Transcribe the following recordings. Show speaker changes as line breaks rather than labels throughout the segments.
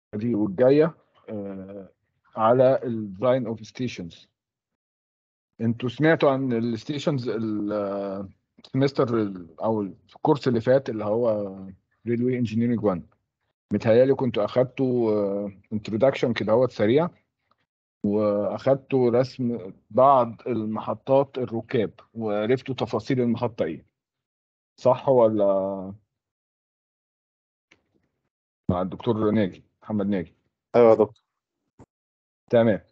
دي والجايه على الديزاين اوف ستيشنز. انتوا سمعتوا عن الستيشنز السمستر او الكورس اللي فات اللي هو ريلوي انجينيرنج 1؟ متهيألي كنتوا اخدتوا انتروداكشن كده هو سريع، واخدتوا رسم بعض المحطات الركاب وعرفتوا تفاصيل المحطة ايه، صح ولا؟ مع الدكتور ناجي، محمد ناجي.
ايوه يا دكتور.
تمام.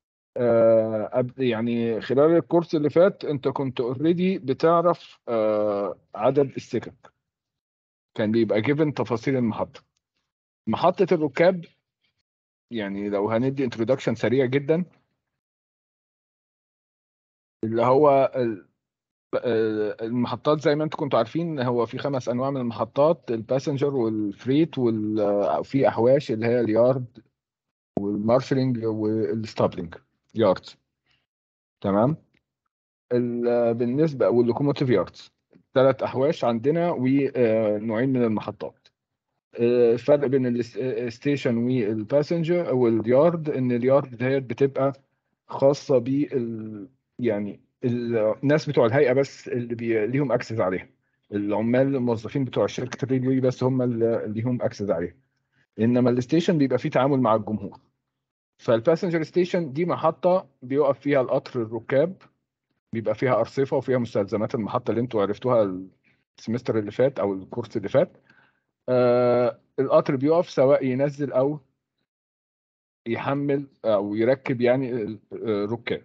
يعني خلال الكورس اللي فات انت كنت اوريدي بتعرف عدد السكك، كان بيبقى جيفن تفاصيل المحطة. محطة الركاب، يعني لو هندي انترودكشن سريع جدا، اللي هو المحطات زي ما انتم كنتوا عارفين هو في 5 انواع من المحطات: الباسنجر والفريت وفي احواش اللي هي اليارد والمارشلنج والستابلنج يارد. تمام. بالنسبه واللوكوموتيف ياردز، 3 احواش عندنا ونوعين من المحطات. الفرق بين الستيشن والباسنجر واليارد ان اليارد ديت بتبقى خاصه يعني الناس بتوع الهيئه بس اللي ليهم اكسس عليها، العمال الموظفين بتوع شركه الريلوي بس هم اللي ليهم اكسس عليها. انما الستيشن بيبقى فيه تعامل مع الجمهور. فالباسنجر ستيشن دي محطه بيقف فيها القطر الركاب، بيبقى فيها ارصفه وفيها مستلزمات المحطه اللي انتوا عرفتوها السمستر اللي فات او الكورس اللي فات. القطر بيقف سواء ينزل او يحمل او يركب يعني الركاب.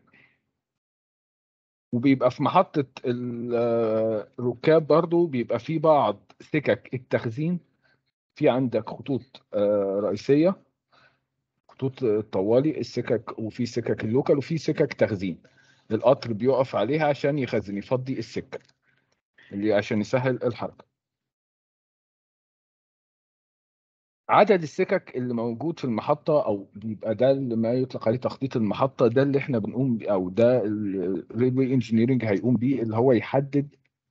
وبيبقى في محطة الركاب برضو بيبقى في بعض سكك التخزين. في عندك خطوط رئيسية، خطوط طوالي السكك، وفي سكك اللوكال، وفي سكك تخزين القطر بيقف عليها عشان يخزن يفضي السكة اللي عشان يسهل الحركة. عدد السكك اللي موجود في المحطة أو بيبقى ده اللي ما يطلق عليه تخطيط المحطة، ده اللي احنا بنقوم أو ده الريلوي انجينيرنج هيقوم بيه، اللي هو يحدد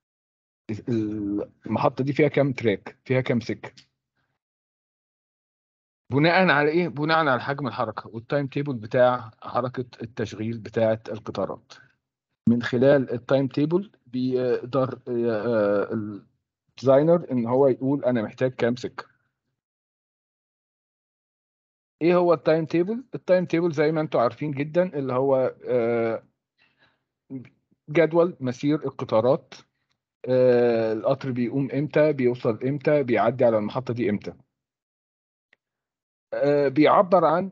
المحطة دي فيها كام تراك، فيها كام سكة. بناء على ايه؟ بناء على حجم الحركة والتايم تيبل بتاع حركة التشغيل بتاعة القطارات. من خلال التايم تيبل بيقدر الديزاينر ان هو يقول انا محتاج كام سكة. ايه هو التايم تيبل؟ التايم تيبل زي ما انتم عارفين جدا اللي هو جدول مسير القطارات. القطر بيقوم امتى، بيوصل امتى، بيعدي على المحطة دي امتى. بيعبر عن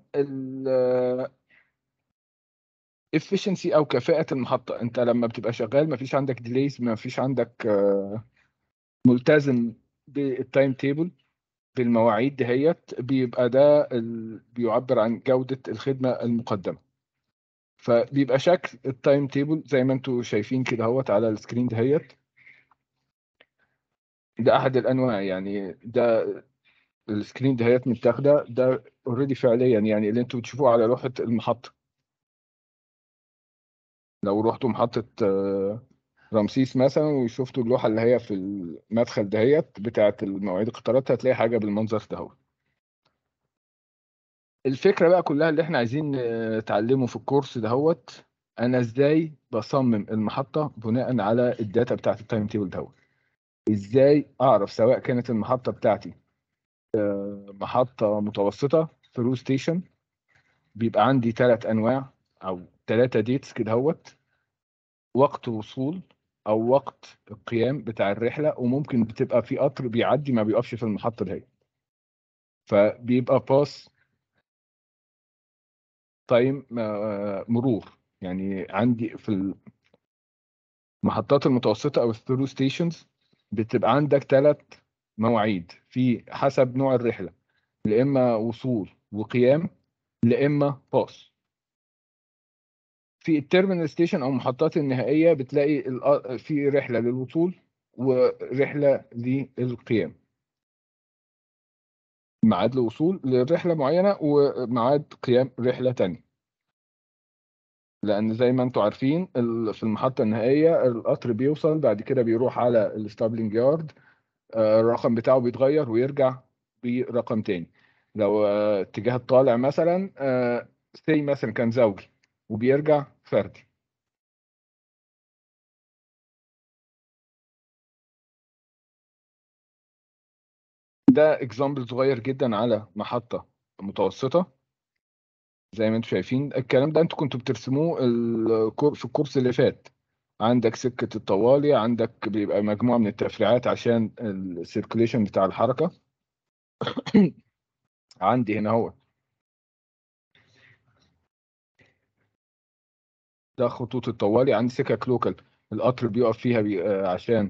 efficiency او كفاءة المحطة. انت لما بتبقى شغال مفيش عندك ديليز، مفيش عندك ملتزم بالتايم تيبل بالمواعيد دهيت، بيبقى ده بيعبر عن جودة الخدمة المقدمة. فبيبقى شكل التايم تيبل زي ما انتم شايفين كده اهوت على السكرين دهيت. ده احد الانواع، يعني ده السكرين دهيت متاخده، ده اوريدي فعليا يعني اللي انتم بتشوفوه على لوحة المحطة. لو رحتوا محطة رمسيس مثلا وشفتوا اللوحة اللي هي في المدخل دهيت بتاعة المواعيد القطارات، هتلاقي حاجة بالمنظر ده. الفكرة بقى كلها اللي احنا عايزين نتعلمه في الكورس دهوت، انا ازاي بصمم المحطة بناء على الداتا بتاعة التايم تيبل دهوت. ازاي اعرف سواء كانت المحطة بتاعتي محطة متوسطة ثرو ستيشن، بيبقى عندي 3 انواع او 3 ديتس كده هوت: وقت وصول او وقت القيام بتاع الرحله، وممكن بتبقى في قطر بيعدي ما بيقفش في المحطه دي، فبيبقى باس تايم مرور. يعني عندي في المحطات المتوسطه او الثرو ستيشنز بتبقى عندك 3 مواعيد في حسب نوع الرحله، لا اما وصول وقيام، لا اما باس. في التيرمينال ستيشن او المحطات النهائيه بتلاقي في رحله للوصول ورحله للقيام، ميعاد الوصول لرحلة معينة وميعاد قيام رحلة تانية. لأن زي ما انتم عارفين في المحطة النهائية القطر بيوصل بعد كده بيروح على الستابلينج يارد، الرقم بتاعه بيتغير ويرجع برقم تاني. لو اتجاه الطالع مثلا سي مثلا كان زوجي وبيرجع فردي. ده اكزامبل صغير جدا على محطة متوسطة. زي ما انتم شايفين الكلام ده انتوا كنتوا بترسموه في الكورس اللي فات. عندك سكة الطوالي، عندك بيبقى مجموعة من التفريعات عشان السيركوليشن بتاع الحركة. عندي هنا هو ده خطوط الطوالي. عندي سكك لوكال القطر بيقف فيها عشان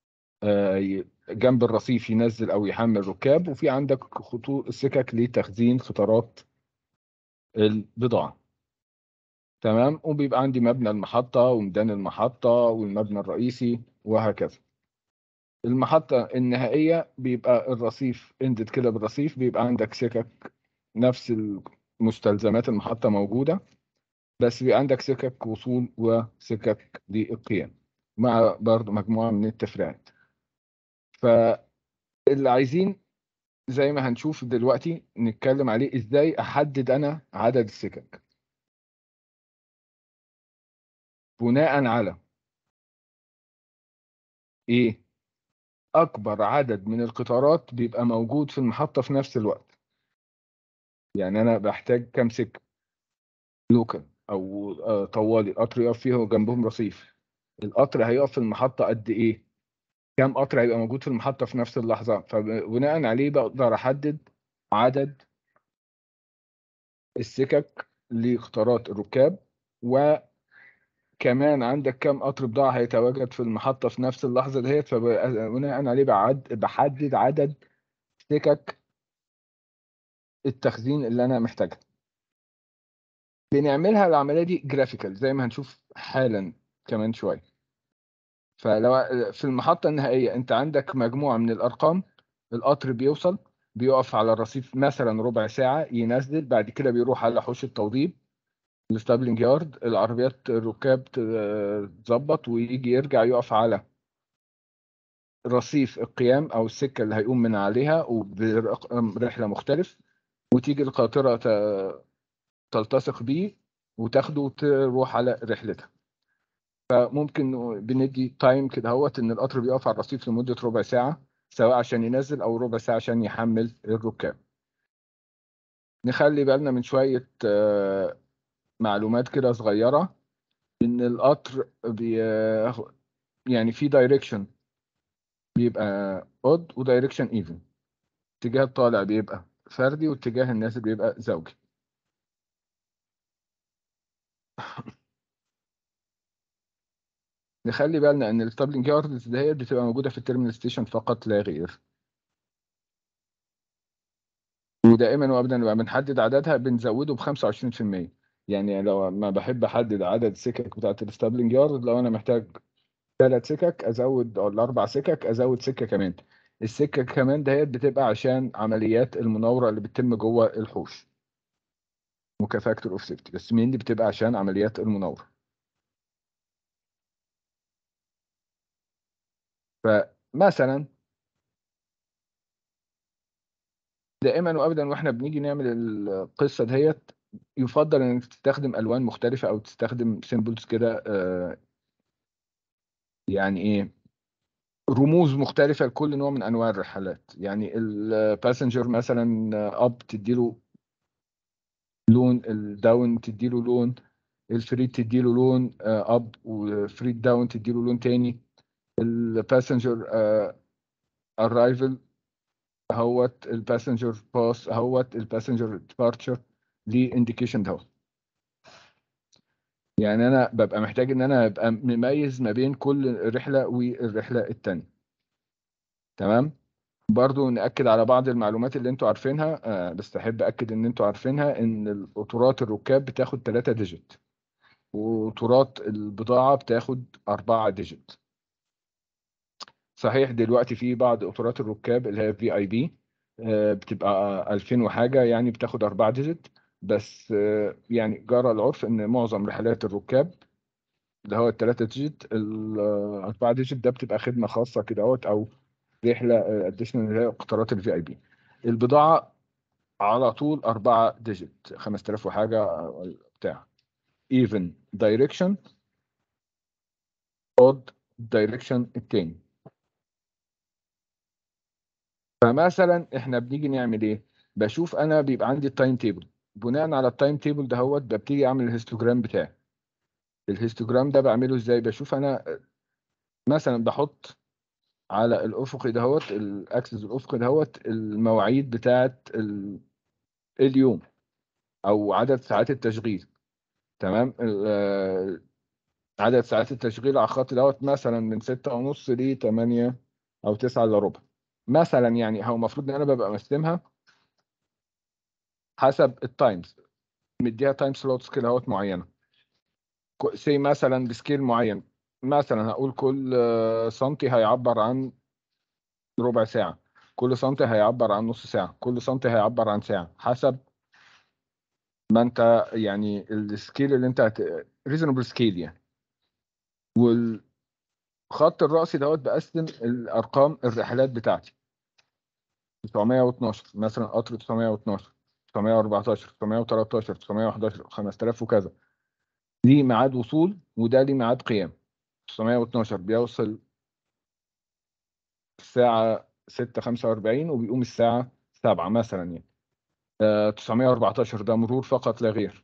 جنب الرصيف ينزل او يحمل ركاب. وفي عندك خطوط السكك لتخزين سترات البضاعة. تمام. وبيبقى عندي مبنى المحطة وميدان المحطة والمبنى الرئيسي وهكذا. المحطة النهائية بيبقى الرصيف اندد كده بالرصيف، بيبقى عندك سكك نفس مستلزمات المحطة موجودة، بس بيبقى عندك سكك وصول وسكك للقيام مع برضو مجموعة من التفريعات. فاللي عايزين زي ما هنشوف دلوقتي نتكلم عليه ازاي احدد انا عدد السكك بناء على ايه؟ اكبر عدد من القطارات بيبقى موجود في المحطة في نفس الوقت. يعني انا بحتاج كام سكة لوكال او طوالي القطر يقف فيها وجنبهم رصيف. القطر هيقف في المحطة قد ايه؟ كام قطر هيبقى موجود في المحطة في نفس اللحظة؟ فبناء عليه بقدر احدد عدد السكك لقطارات الركاب. وكمان عندك كام قطر بضاعة هيتواجد في المحطة في نفس اللحظة دهيت، فبناء عليه بحدد عدد سكك التخزين اللي انا محتاجها. بنعملها العملية دي جرافيكال زي ما هنشوف حالا كمان شوية. فلو في المحطة النهائية انت عندك مجموعة من الارقام. القطر بيوصل بيقف على الرصيف مثلا ربع ساعة، ينزل بعد كده بيروح على حوش التوضيب الستابلينج يارد. العربيات الركاب تظبط ويجي يرجع يقف على رصيف القيام او السكة اللي هيقوم من عليها وبرحلة مختلف. وتيجي القاطرة تلتصق بيه وتاخده وتروح على رحلتها. فممكن بندي تايم كده هوت ان القطر بيقف على الرصيف لمدة ربع ساعة، سواء عشان ينزل او ربع ساعة عشان يحمل الركاب. نخلي بالنا من شوية معلومات كده صغيرة. ان القطر يعني في دايركشن بيبقى اود ودايركشن ايفن. اتجاه الطالع بيبقى فردي واتجاه النازل بيبقى زوجي. نخلي بالنا ان الستابلينج ياردز ديت بتبقى موجودة في التيرمينال ستيشن فقط لا غير. ودائما وابدا نبقى بنحدد عددها بنزوده ب 25%. يعني لو ما بحب احدد عدد السكك بتاعت الستابلينج يارد، لو انا محتاج 3 سكك ازود، ولا 4 سكك ازود سكه كمان. السكه كمان دهيت بتبقى عشان عمليات المناوره اللي بتتم جوه الحوش وكفاكتور اوف سيفتي، بس مين اللي بتبقى عشان عمليات المناوره. فمثلا دائما وابدا واحنا بنيجي نعمل القصه دهيت يفضل انك تستخدم الوان مختلفه او تستخدم سيمبلز كده يعني ايه، رموز مختلفة لكل نوع من أنواع الرحلات. يعني الباسنجر مثلا أب تديله لون، الداون تديله لون، الفريد تديله لون أب، وفريد داون تديله لون تاني. الباسنجر أرايفل اهوت، الباسنجر باس اهوت، الباسنجر ديبارتشر ليه انديكيشن ده. يعني أنا ببقى محتاج إن أنا أبقى مميز ما بين كل رحلة والرحلة التانية. تمام. برضو نأكد على بعض المعلومات اللي انتوا عارفينها. بس أحب أكد إن انتوا عارفينها إن القطورات الركاب بتاخد 3 ديجيت، وقطورات البضاعة بتاخد 4 ديجيت. صحيح دلوقتي في بعض قطورات الركاب اللي هي في اي بي بتبقى 2000 وحاجة، يعني بتاخد 4 ديجيت. بس يعني جرى العرف إن معظم رحلات الركاب اللي هو ال3 ديجيت، ال4 ديجيت ده بتبقى خدمة خاصة كده أو رحلة اديشنال اللي هي قطارات الفي اي بي. البضاعة على طول 4 ديجيت، 5000 وحاجه بتاع. even direction odd direction التاني. فمثلا احنا بنيجي نعمل ايه؟ بشوف انا بيبقى عندي التايم تيبل، بناء على التايم تيبل دهوت ببتدي اعمل الهيستوجرام بتاعي. الهيستوجرام ده بعمله ازاي؟ بشوف انا مثلا بحط على الافقي دهوت، الاكسس الافقي دهوت المواعيد بتاعت اليوم او عدد ساعات التشغيل. تمام. عدد ساعات التشغيل على الخط دوت مثلا من 6:30 ل 8 او 9 الا ربع مثلا. يعني هو المفروض ان انا ببقى مقسمها حسب التايمز، مديها تايم سلوتس كده اهوت معينه. سي مثلا بسكيل معين، مثلا هقول كل سنتي هيعبر عن ربع ساعه، كل سنتي هيعبر عن نص ساعه، كل سنتي هيعبر عن ساعه، حسب ما انت يعني السكيل اللي انت ريزونبل سكيل يعني. والخط الرأسي دوت بقسم الارقام الرحلات بتاعتي. 912 مثلا، قطر 912، 914، 913، 911، 5000 وكذا. ليه ميعاد وصول وده ليه ميعاد قيام. 912 بيوصل الساعة 6:45 وبيقوم الساعة 7 مثلا يعني. 914 ده مرور فقط لا غير.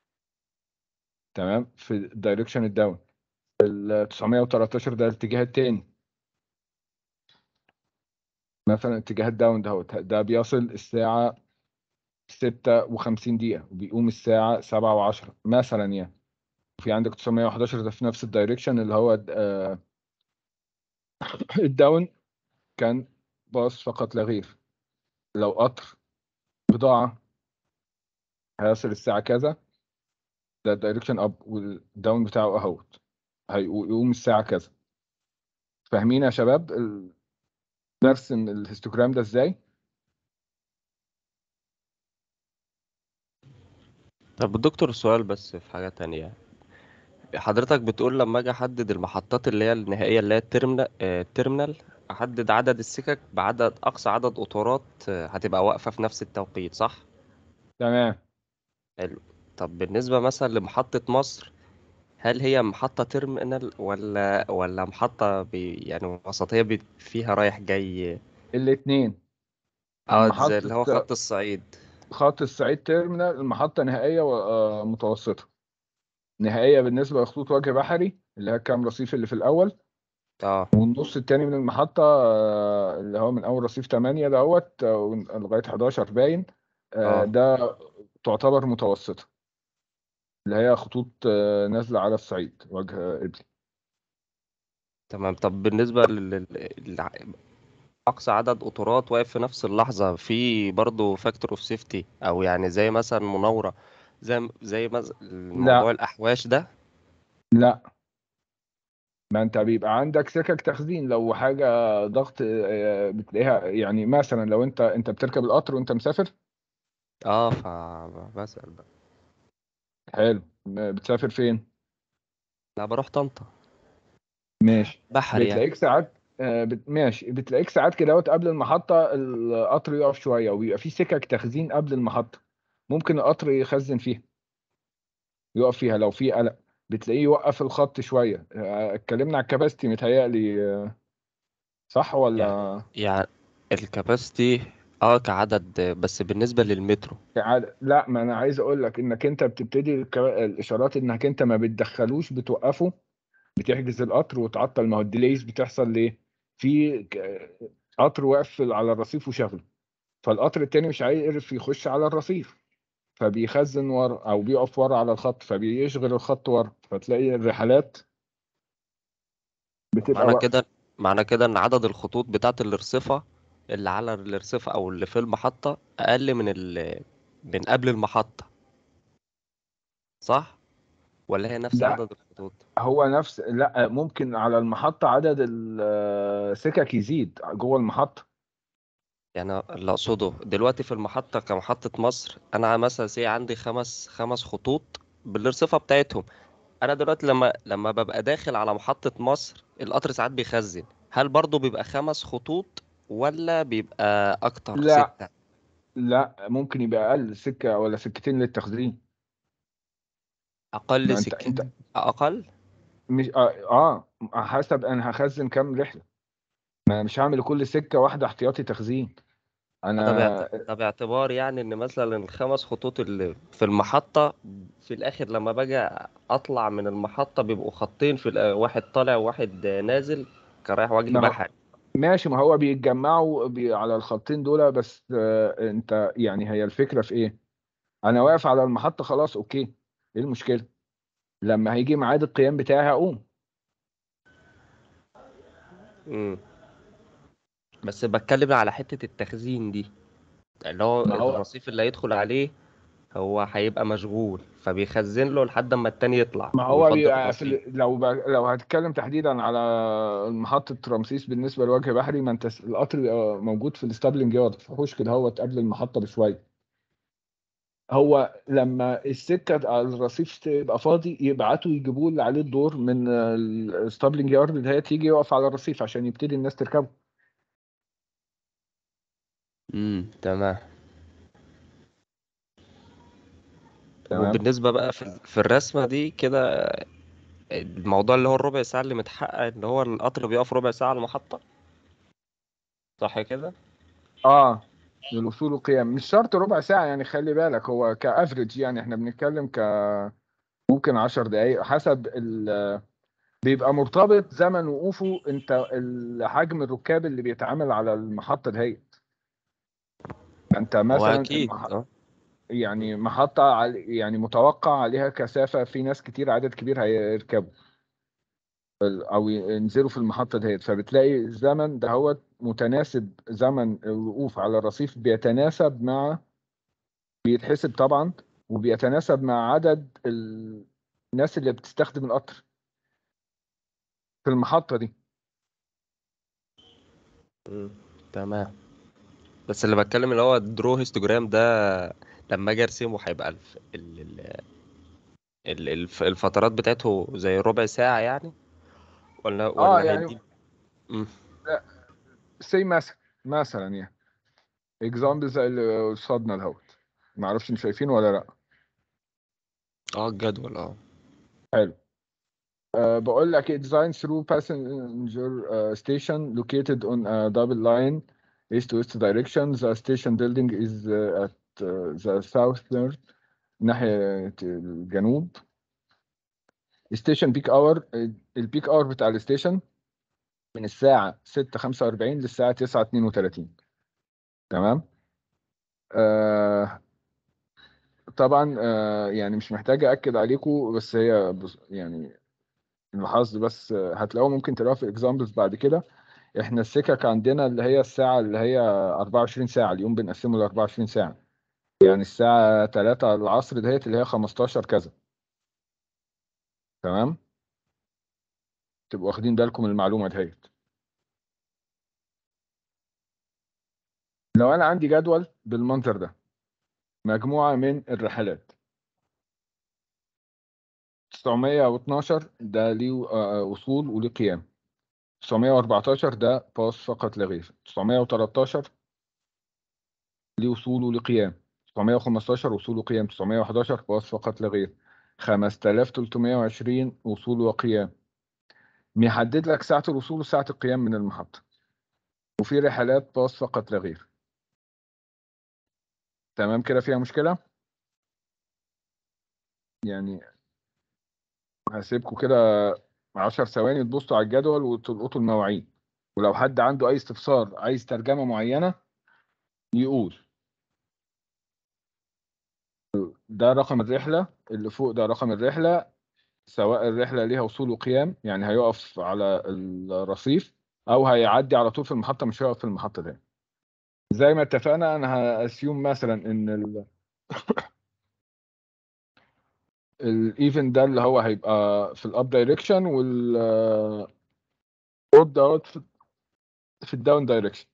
تمام، في الدايركشن الداون. ال 913 ده الاتجاه التاني، مثلا اتجاه الداون ده بيصل الساعة 56 دقيقة وبيقوم الساعة 7:10 مثلا يعني. في عندك 911 ده في نفس الدايركشن اللي هو الداون، كان باص فقط لا غير. لو قطر بضاعة هيصل الساعة كذا، ده الدايركشن اب، والداون بتاعه اهوت هيقوم الساعة كذا. فاهمين يا شباب برسم الهيستوجرام ده ازاي؟
طب دكتور، سؤال بس في حاجة تانية. حضرتك بتقول لما اجي احدد المحطات اللي هي النهائية اللي هي التيرمينال، احدد عدد السكك بعدد اقصى عدد قطارات هتبقى واقفة في نفس التوقيت، صح؟
تمام.
حلو. طب بالنسبة مثلا لمحطة مصر، هل هي محطة تيرمينال ولا محطة يعني وسطية فيها رايح جاي؟
الاثنين.
اه، زي
محطة
اللي هو خط الصعيد.
خط الصعيد تيرمينال، المحطة نهائية ومتوسطة. نهائية بالنسبة لخطوط وجه بحري اللي هي الكام رصيف اللي في الأول،
اه.
والنص التاني من المحطة اللي هو من أول رصيف 8 دوت لغاية 11 باين.
اه.
ده تعتبر متوسطة، اللي هي خطوط نازلة على الصعيد وجه قبلي.
تمام. طب بالنسبة أقصى عدد قطارات واقف في نفس اللحظة، في برضه فاكتور اوف سيفتي، أو يعني زي مثلا مناورة، زي موضوع
لا
الأحواش ده؟
لا، ما انت بيبقى عندك سكك تخزين لو حاجة ضغط بتلاقيها. يعني مثلا لو انت بتركب القطر وانت مسافر.
اه، فبسأل بقى.
حلو. بتسافر فين؟
لا، بروح طنطا.
ماشي.
بحر يعني.
بتلاقيك ساعات ماشي، بتلاقيك ساعات كده قبل المحطة القطر يقف شوية وبيبقى في سكك تخزين قبل المحطة، ممكن القطر يخزن فيها، يقف فيها لو في قلق. بتلاقيه يوقف الخط شوية. اتكلمنا على الكباستي متهيألي صح
يعني
ولا؟
يعني الكاباسيتي، اه، كعدد، بس بالنسبة للمترو.
لا، ما انا عايز اقول لك انك انت بتبتدي الاشارات انك انت ما بتدخلوش، بتوقفه، بتحجز القطر وتعطل. ما هو الديليز بتحصل ليه؟ في قطر واقف على الرصيف وشغله، فالقطر التاني مش عارف يخش على الرصيف، فبيخزن ورا او بيقف ورا على الخط، فبيشغل الخط ورا، فتلاقي الرحلات بتبقى
معنى
واقفه.
كده معنى كده إن عدد الخطوط بتاعة الرصيفة اللي على الرصيفة أو اللي في المحطة أقل من قبل المحطة، صح؟ ولا هي نفس
لا،
عدد الخطوط؟
هو نفس، لا ممكن على المحطه عدد السكك يزيد جوه المحطه.
يعني اللي اقصده دلوقتي في المحطة كمحطة مصر، انا مثلا عندي خمس خطوط بالارصفة بتاعتهم. انا دلوقتي لما ببقى داخل على محطة مصر، القطر ساعات بيخزن، هل برضو بيبقى 5 خطوط ولا بيبقى اكتر،
لا
6؟
لا، ممكن يبقى اقل، سكه ولا سكتين للتخزين.
اقل
ما انت
سكتين اقل.
مش حسب انا هخزن كام رحله. ما مش هعمل كل سكه واحده احتياطي تخزين. انا
ده باعتبار يعني ان مثلا الخمس خطوط اللي في المحطة، في الاخر لما باجي اطلع من المحطة بيبقوا خطين في واحد طالع وواحد نازل كرايح وجه
ما هو
بحري.
ماشي، ما هو بيتجمعوا على الخطين دول بس. انت يعني هي الفكره في ايه؟ انا واقف على المحطه خلاص، اوكي، ايه المشكله؟ لما هيجي ميعاد القيام بتاعي هقوم.
امم بس بتكلم على حتة التخزين دي، اللي هو
ما هو
الرصيف اللي هيدخل عليه هو هيبقى مشغول فبيخزن له لحد اما التاني يطلع
ما هو
ويفضل
بيبقى
الرصيف.
لو هتتكلم تحديدا على محطة رمسيس بالنسبة لوجه بحري، ما انت القطر بيبقى موجود في الستابلنج يارد في حوش كده، هو قبل المحطة بشوية. هو لما السكة على الرصيف تبقى فاضي يبعتوا يجيبوا اللي عليه الدور من الستابلنج يارد، اللي هي تيجي يقف على الرصيف عشان يبتدي الناس تركبه.
تمام. طب
تمام.
وبالنسبة بقى في الرسمة دي كده، الموضوع اللي هو الربع ساعة اللي متحقق ان هو القطر بيقف ربع ساعة على المحطة، صح كده؟
اه، للوصول والقيام مش شرط ربع ساعة يعني، خلي بالك هو كافريج يعني، احنا بنتكلم ممكن 10 دقايق حسب بيبقى مرتبط زمن وقوفه انت حجم الركاب اللي بيتعامل على المحطة دهيت. انت
هو
مثلا
اكيد اه.
يعني محطة يعني متوقع عليها كثافة، في ناس كتير، عدد كبير هيركبوا او ينزلوا في المحطة دهيت، فبتلاقي الزمن ده هو متناسب، زمن الوقوف على الرصيف بيتناسب مع، بيتحسب طبعا، وبيتناسب مع عدد الناس اللي بتستخدم القطر في المحطة دي.
مم. تمام. بس اللي بتكلم اللي هو الدرو هيستوجرام ده، لما اجي ارسمه هيبقى الفترات بتاعته زي ربع ساعة يعني، ولا
اه
ولا
يعني
هيدي؟ مم.
سي مثلا يعني اكزامبل زي اللي قصادنا دهوت، ما اعرفش انتوا شايفينه ولا لا.
اه الجدول اه.
حلو. بقول لك design through passenger station located on a double line east to west direction. The station building is at the southern، ناحية الجنوب. station peak hour، البيك اور بتاع الستيشن من الساعة 6:45 للساعة 9:32. تمام. آه طبعا يعني مش محتاج أأكد عليكم، بس هي يعني الحظ بس، هتلاقوه ممكن تلاقوها في اكزامبلز بعد كده. احنا السكك عندنا اللي هي الساعة اللي هي 24 ساعة، اليوم بنقسمه ل 24 ساعة. يعني الساعة 3 العصر دهيت اللي هي 15 كذا. تمام. تبقوا واخدين بالكم من المعلومة دهيت. لو انا عندي جدول بالمنظر ده، مجموعة من الرحلات، 912 ده ليه وصول وليه قيام، 914 ده باص فقط لا غير، 913 ليه وصول وليه قيام، 915 وصول وقيام، 911 باص فقط لا غير، 5320 وصول وقيام. بيحدد لك ساعة الوصول وساعة القيام من المحطة، وفي رحلات باص فقط لا غير. تمام كده، فيها مشكلة يعني؟ هسيبكم كده 10 ثواني تبصوا على الجدول وتلقطوا المواعيد، ولو حد عنده أي استفسار عايز ترجمة معينة يقول. ده رقم الرحلة اللي فوق، ده رقم الرحلة، سواء الرحلة ليها وصول وقيام يعني هيقف على الرصيف، أو هيعدي على طول في المحطة، مش هيقف في المحطة ده. زي ما اتفقنا، أنا هأسيوم مثلا إن الايفنت ده اللي هو هيبقى في الاب دايركشن، والاود دوت في الداون دايركشن،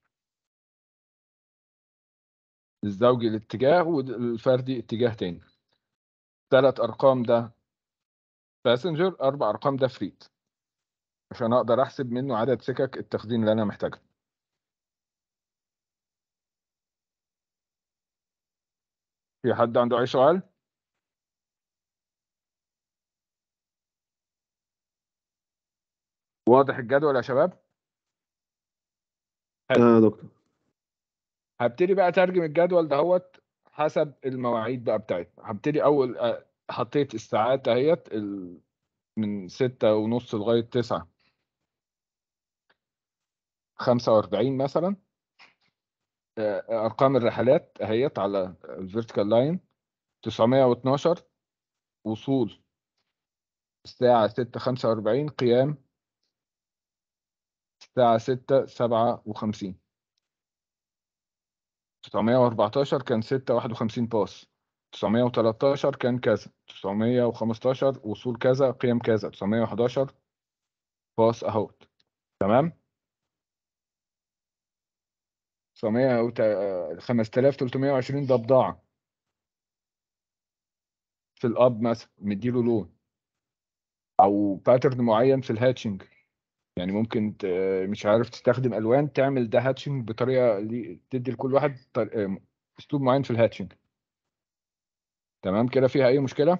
الزوجي الاتجاه والفردي اتجاه تاني. 3 ارقام ده باسنجر، 4 ارقام ده فريت، عشان اقدر احسب منه عدد سكك التخزين اللي انا محتاجها. في حد عنده اي سؤال؟ واضح الجدول يا شباب؟ حلو.
يا دكتور.
هبتدي بقى اترجم الجدول دهوت حسب المواعيد بقى بتاعتنا. هبتدي اول حطيت الساعات اهيت من 6:30 لغايه 9:45 مثلا. ارقام الرحلات اهيت على الفيرتيكال لاين. 912 وصول الساعه 6:45، قيام الساعه 6:57. 914 كان 6:51 باص. 913 كان كذا. 915 وصول كذا، قيم كذا. 911 باص اهوت. تمام. 5320 ده بضاعة في الاب مثلا، مديله لون او باترن معين في الهاتشنج. يعني ممكن مش عارف تستخدم الوان تعمل ده هاتشنج بطريقه تدي لكل واحد اسلوب معين في الهاتشنج. تمام كده، فيها اي مشكله؟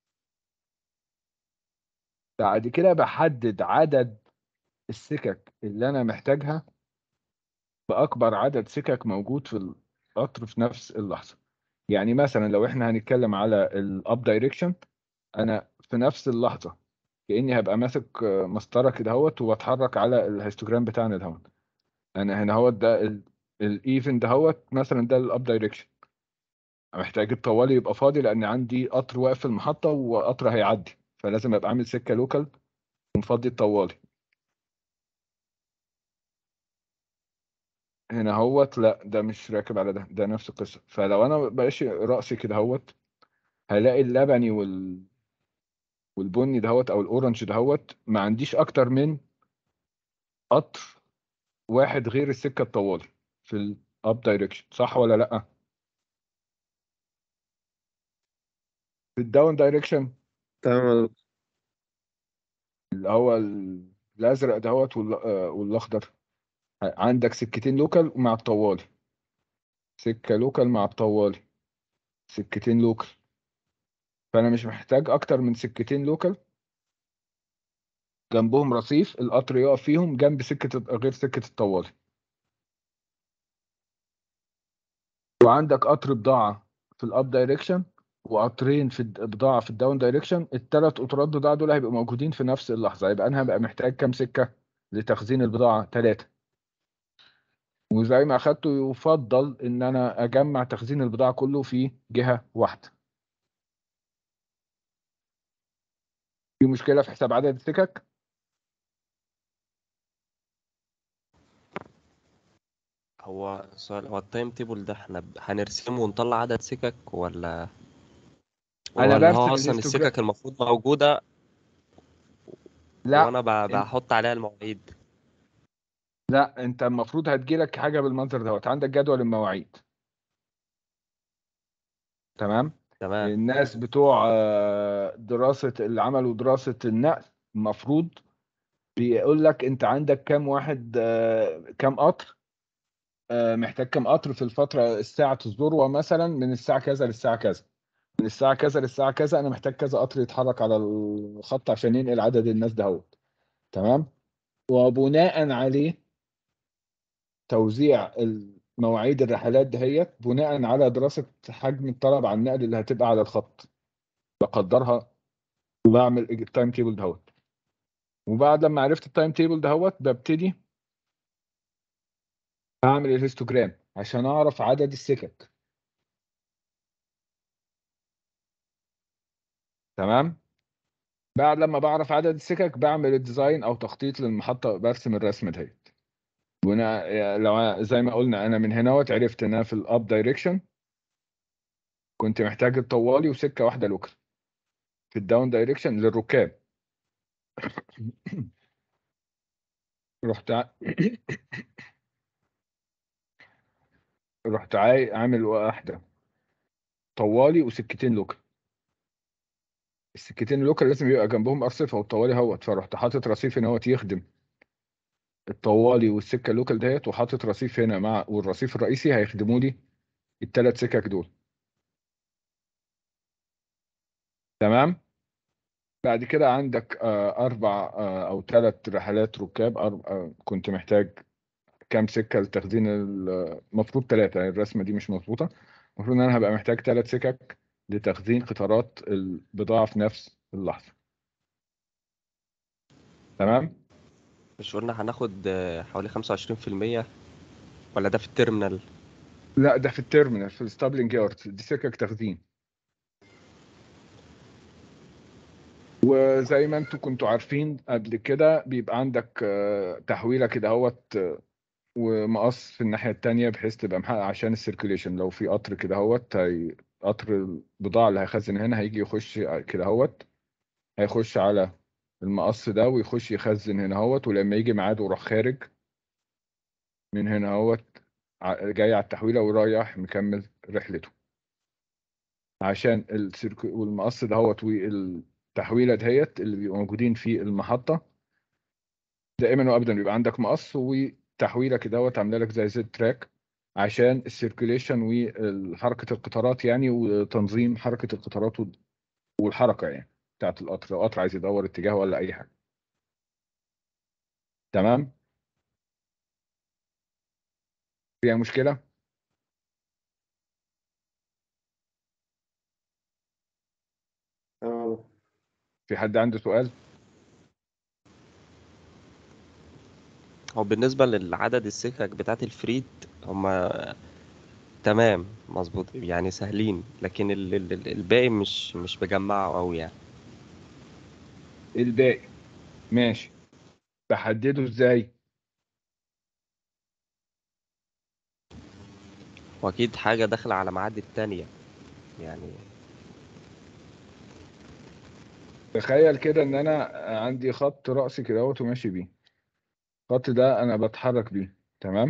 بعد كده بحدد عدد السكك اللي انا محتاجها باكبر عدد سكك موجود في القطر في نفس اللحظه. يعني مثلا لو احنا هنتكلم على الاب دايركشن، انا في نفس اللحظه كاني هبقى ماسك مسطره كده اهوت وبتحرك على الهيستوجرام بتاعنا دهوت. انا هنا اهوت ده الايفن دهوت مثلا، ده الاب دايركشن. محتاج الطوالي يبقى فاضي لان عندي قطر واقف في المحطه وقطر هيعدي، فلازم ابقى عامل سكه لوكال ومفضي الطوالي. هنا اهوت لا، ده مش راكب على ده نفس القصه. فلو انا ماشي راسي كده اهوت، هلاقي اللبني والبني دهوت او الاورنج دهوت ما عنديش اكتر من قطر واحد غير السكه الطوالي في الاب دايركشن، صح ولا لا؟ في الداون دايركشن
تمام يا دكتور.
اللي هو الازرق دهوت والاخضر، عندك سكتين لوكال مع الطوالي، سكه لوكال مع الطوالي، سكتين لوكال. فانا مش محتاج اكتر من سكتين لوكال جنبهم رصيف القطر يقف فيهم جنب سكه غير سكه الطوالي. وعندك قطر بضاعه في الاب دايركشن وقطرين في بضاعه في الداون دايركشن. الثلاث قطرات بضاعه دول هيبقوا موجودين في نفس اللحظه. يبقى انا هبقى محتاج كام سكه لتخزين البضاعه؟ ثلاثه. وزي ما اخدته يفضل ان انا اجمع تخزين البضاعه كله في جهه واحده. في مشكله في حساب عدد السكك؟
هو سؤال، هو التايم تيبل ده احنا هنرسمه ونطلع عدد سكك،
انا
ولا هو
برسم
اصلا
الهيستوجرام.
السكك المفروض موجودة
لا
وانا بحط عليها المواعيد؟
لا، انت المفروض هتجيلك حاجه بالمنظر دوت. عندك جدول المواعيد. تمام.
تمام.
الناس بتوع دراسه اللي عملوا دراسه النقل المفروض بيقول لك انت عندك كام واحد، كام قطر، محتاج كام قطر في الفتره الساعه الذروه مثلا من الساعه كذا للساعه كذا. من الساعه كذا للساعه كذا انا محتاج كذا قطر يتحرك على الخط عشان ينقل عدد الناس دهوت. تمام. وبناء عليه توزيع مواعيد الرحلات دهيت بناء على دراسة حجم الطلب على النقل اللي هتبقى على الخط، بقدرها وبعمل التايم تيبل دهوت. وبعد لما عرفت التايم تيبل دهوت ببتدي اعمل الهيستوجرام عشان اعرف عدد السكك. تمام. بعد لما بعرف عدد السكك بعمل الديزاين او تخطيط للمحطة، برسم الرسمة دهيت. بناء لو زي ما قلنا انا من هنا عرفت ان انا في الاب دايركشن كنت محتاج الطوالي وسكة واحدة لوكال. في الداون دايركشن للركاب رحت عامل واحده طوالي وسكتين لوكال. السكتين اللوكال لازم يبقى جنبهم ارصفه والطوالي اهوت، فرحت حاطط رصيف هنا اهوت يخدم الطوالي والسكه اللوكال ديت، وحاطط رصيف هنا مع والرصيف الرئيسي هيخدموا لي الثلاث سكك دول. تمام. بعد كده عندك 4 أو 3 رحلات ركاب. كنت محتاج كام سكة لتخزين المفروض 3. الرسمة دي مش مظبوطة. المفروض إن أنا هبقى محتاج 3 سكك لتخزين قطارات البضاعة في نفس اللحظة. تمام.
مش قلنا هناخد حوالي 25%، ولا ده في التيرمينال؟
لا، ده في التيرمينال، في الستابلنج يارد، دي سكك تخزين. وزي ما انتوا كنتوا عارفين قبل كده بيبقى عندك تحويلة كده اهوت، ومقص في الناحية التانية بحيث تبقى محقق عشان السيركيليشن. لو في قطر كده اهوت، قطر البضاعة اللي هيخزن هنا هيجي يخش كده اهوت، هيخش على المقص ده ويخش يخزن هنا اهوت، ولما يجي ميعاده يروح خارج من هنا اهوت، جاي على التحويلة ورايح مكمل رحلته. عشان والمقص دهوت والتحويلة دهيت اللي بيبقوا موجودين في المحطة دائما وابدا بيبقى عندك مقص وتحويله كده عامله لك زي زد تراك عشان السيركيليشن وحركه القطارات يعني، وتنظيم حركه القطارات والحركه يعني بتاعت القطر، لو القطر عايز يدور اتجاه ولا اي حاجه. تمام. فيها مشكله؟
اه.
في حد عنده سؤال؟
هو بالنسبة للعدد السكك بتاعت الفريد، هما تمام مظبوط يعني سهلين، لكن الباقي مش مجمعه أوي يعني.
الباقي ماشي، بحدده ازاي؟
وأكيد حاجة داخلة على ميعاد التانية يعني.
تخيل كده ان انا عندي خط رأسي كده وماشي بيه. الخط ده انا بتحرك بيه. تمام.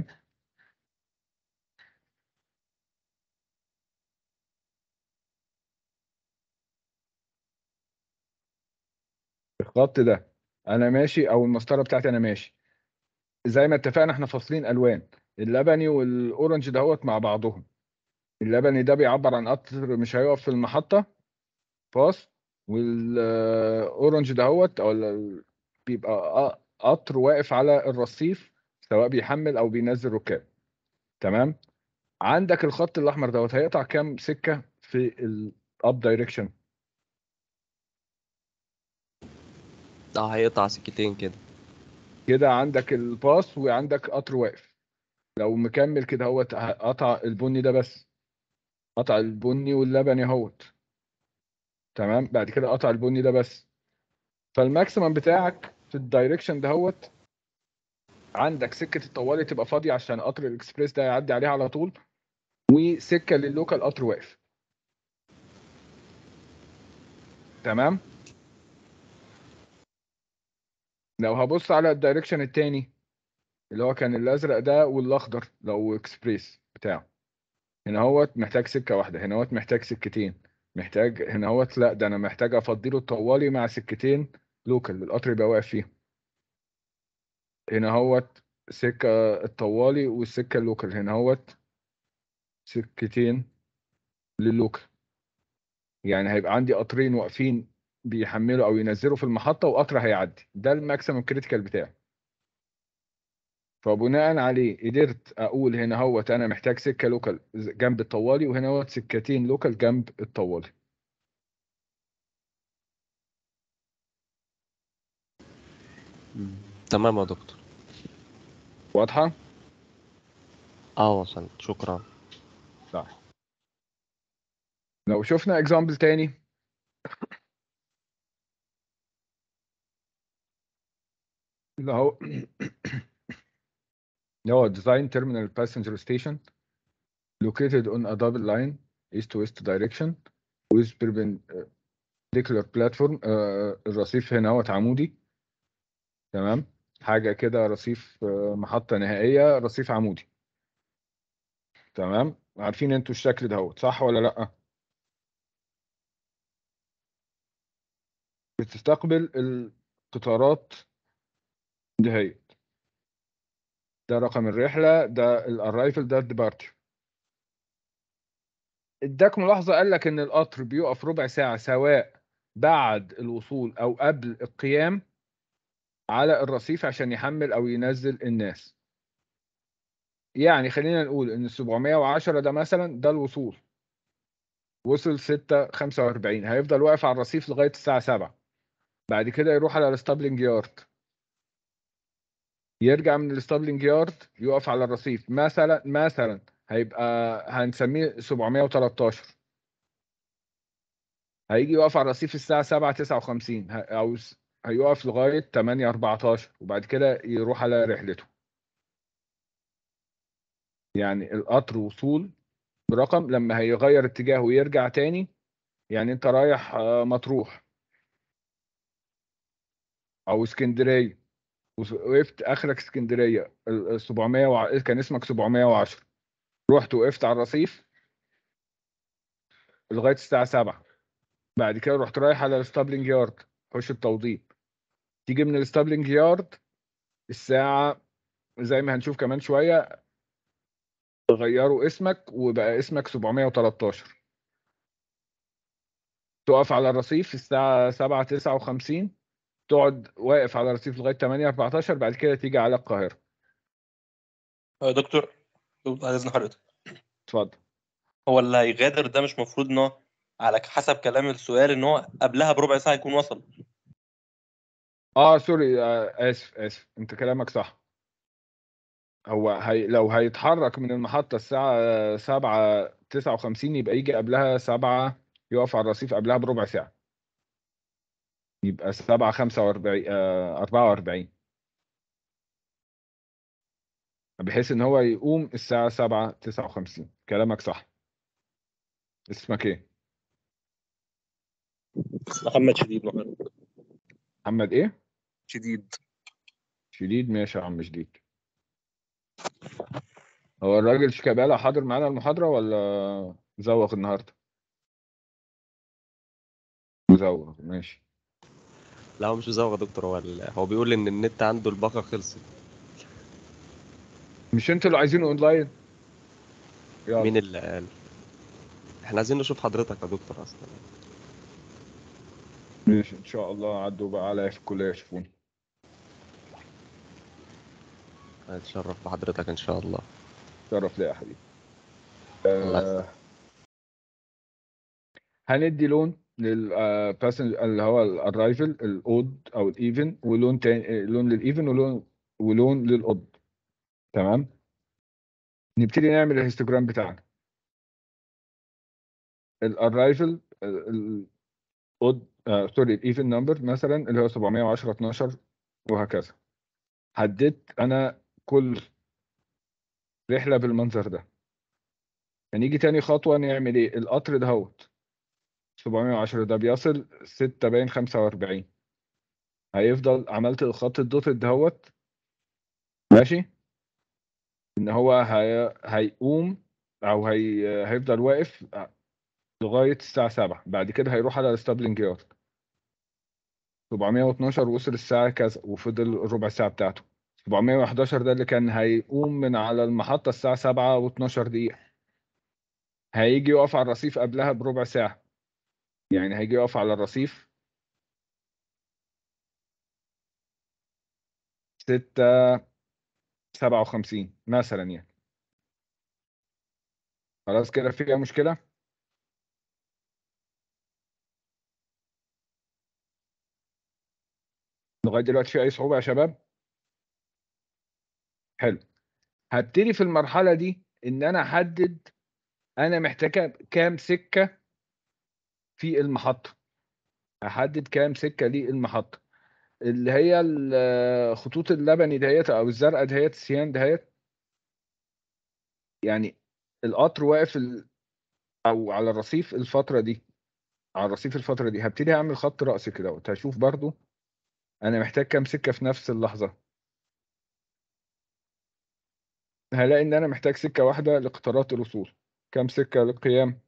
الخط ده انا ماشي، او المسطره بتاعتي انا ماشي. زي ما اتفقنا احنا فاصلين الوان، اللبني والاورنج دهوت مع بعضهم. اللبني ده بيعبر عن قطر مش هيقف في المحطه، فاصل. والاورنج دهوت بيبقى قطر واقف على الرصيف، سواء بيحمل او بينزل ركاب. تمام. عندك الخط الاحمر دوت هيقطع كام سكه في الاب دايركشن؟
اه، هيقطع سكتين كده.
كده عندك الباص وعندك قطر واقف. لو مكمل كده هوت قطع البني ده بس، قطع البني واللبني اهوت. تمام. بعد كده قطع البني ده بس. فالماكسيمم بتاعك في الدايركشن دهوت، عندك سكه الطوالي تبقى فاضيه عشان قطر الاكسبريس ده يعدي عليها على طول، وسكه لللوكال قطر واقف. تمام. لو هبص على الدايركشن التاني اللي هو كان الازرق ده والاخضر، لو اكسبريس بتاعه، هنا هوت محتاج سكه واحده، هنا هوت محتاج سكتين، محتاج هنا هوت، لا ده انا محتاج افضيله الطوالي مع سكتين لوكال القطر يبقى واقف فيهم. هنا هوت سكة الطوالي والسكة اللوكال، هنا هوت سكتين للوكال. يعني هيبقى عندي قطرين واقفين بيحملوا او ينزلوا في المحطة، وقطر هيعدي. ده الماكسيمم كريتيكال بتاعي. فبناء عليه قدرت اقول هنا هوت انا محتاج سكة لوكال جنب الطوالي، وهنا هوت سكتين لوكال جنب الطوالي.
مم. تمام يا دكتور.
واضحة؟
اه، وصلت، شكرا.
صح. لو شفنا اكزامبل تاني، اللي هو اللي هو design terminal passenger station located on a double line east to west direction with perpendicular platform. الرصيف هنا هو عمودي. تمام. حاجة كده رصيف محطة نهائية رصيف عمودي. تمام. عارفين انتوا الشكل ده صح ولا لا؟ بتستقبل القطارات دهية. ده رقم الرحلة، ده الأرايفل، ده الديبارتشر. اداك ملاحظة، قال لك ان القطر بيقف ربع ساعة سواء بعد الوصول او قبل القيام على الرصيف عشان يحمل او ينزل الناس. يعني خلينا نقول ان 710 ده مثلا ده الوصول، وصل 6:45 هيفضل واقف على الرصيف لغايه الساعه 7. بعد كده يروح على الستابلنج يارد، يرجع من الستابلنج يارد يقف على الرصيف مثلا هيبقى هنسميه 713. هيجي يقف على الرصيف الساعه 7:59 هيقف لغايه 8:14 وبعد كده يروح على رحلته. يعني القطر وصول برقم، لما هيغير اتجاهه ويرجع تاني، يعني انت رايح مطروح او اسكندريه، وقفت اخرك اسكندريه 700 كان اسمك 710، رحت وقفت على الرصيف لغايه الساعه 7. بعد كده رحت رايح على الستابلنج يارد، خش التوضيب، تيجي من الستابلنج يارد الساعه زي ما هنشوف كمان شويه غيروا اسمك وبقى اسمك 713، تقف على الرصيف الساعه 7:59، تقعد واقف على الرصيف لغايه 8:14، بعد كده تيجي على القاهره.
دكتور بعد اذن حضرتك،
اتفضل.
هو اللي هيغادر ده مش مفروض ان هو على حسب كلام السؤال ان هو قبلها بربع ساعه يكون وصل؟
سوري، اسف انت كلامك صح. هو لو هيتحرك من المحطة الساعة 7:59 يبقى يجي قبلها 7، يقف على الرصيف قبلها بربع ساعة، يبقى 7:45 44، بحيث ان هو يقوم الساعة 7:59. كلامك صح. اسمك ايه؟
محمد شديد محمد.
محمد ايه؟
شديد.
شديد، ماشي يا عم شديد. هو الراجل شيكابالا حاضر معانا المحاضرة ولا زوغ النهاردة؟ مزوغ، ماشي.
لا هو مش مزوغ يا دكتور، هو بيقول ان النت عنده الباقة خلصت.
مش انتوا اللي عايزينه اونلاين؟ يلا.
مين اللي قال؟ احنا عايزين نشوف حضرتك يا دكتور اصلا.
ماشي ان شاء الله، عدوا بقى عليا في الكلية يشوفوني.
هنتشرف بحضرتك ان شاء الله.
شرف ليا يا حبيبي.
الله يسلمك.
هندي لون للباسنج اللي هو الرايفل الاود او الايفن، ولون تاني لون للايفن، ولون للاود. تمام. نبتدي نعمل الهيستوجرام بتاعنا. الرايفل الاود سوري الايفن نمبر مثلا اللي هو 710 12 وهكذا. حددت انا كل رحله بالمنظر ده. هنيجي تاني خطوه نعمل ايه؟ القطر دهوت 710 ده بيصل 6 باين 45، هيفضل عملت الخط الدوت دهوت، ماشي، ان هو هيقوم او هيفضل واقف لغايه الساعه 7. بعد كده هيروح على الستابلنج يارد 712، وصل الساعه كذا وفضل الربع ساعه بتاعته. 711 ده اللي كان هيقوم من على المحطه الساعه 7:12 دقيقه، هيجي يقف على الرصيف قبلها بربع ساعه، يعني هيجي يقف على الرصيف 6:57 مثلا يعني. خلاص كده فيها مشكله؟ لغايه دلوقتي في اي صعوبه يا شباب؟ حلو. هبتدي في المرحله دي ان انا احدد انا محتاج كام سكه في المحطه. احدد كام سكه للمحطه، اللي هي الخطوط اللبني دهيت او الزرقاء دهيت السيان دهيت. يعني القطر واقف او على الرصيف الفتره دي، على الرصيف الفتره دي هبتدي اعمل خط رأسي كده، هشوف برضو انا محتاج كام سكه في نفس اللحظه. هلاقي ان انا محتاج سكه واحده لقطارات الوصول. كام سكه للقيام؟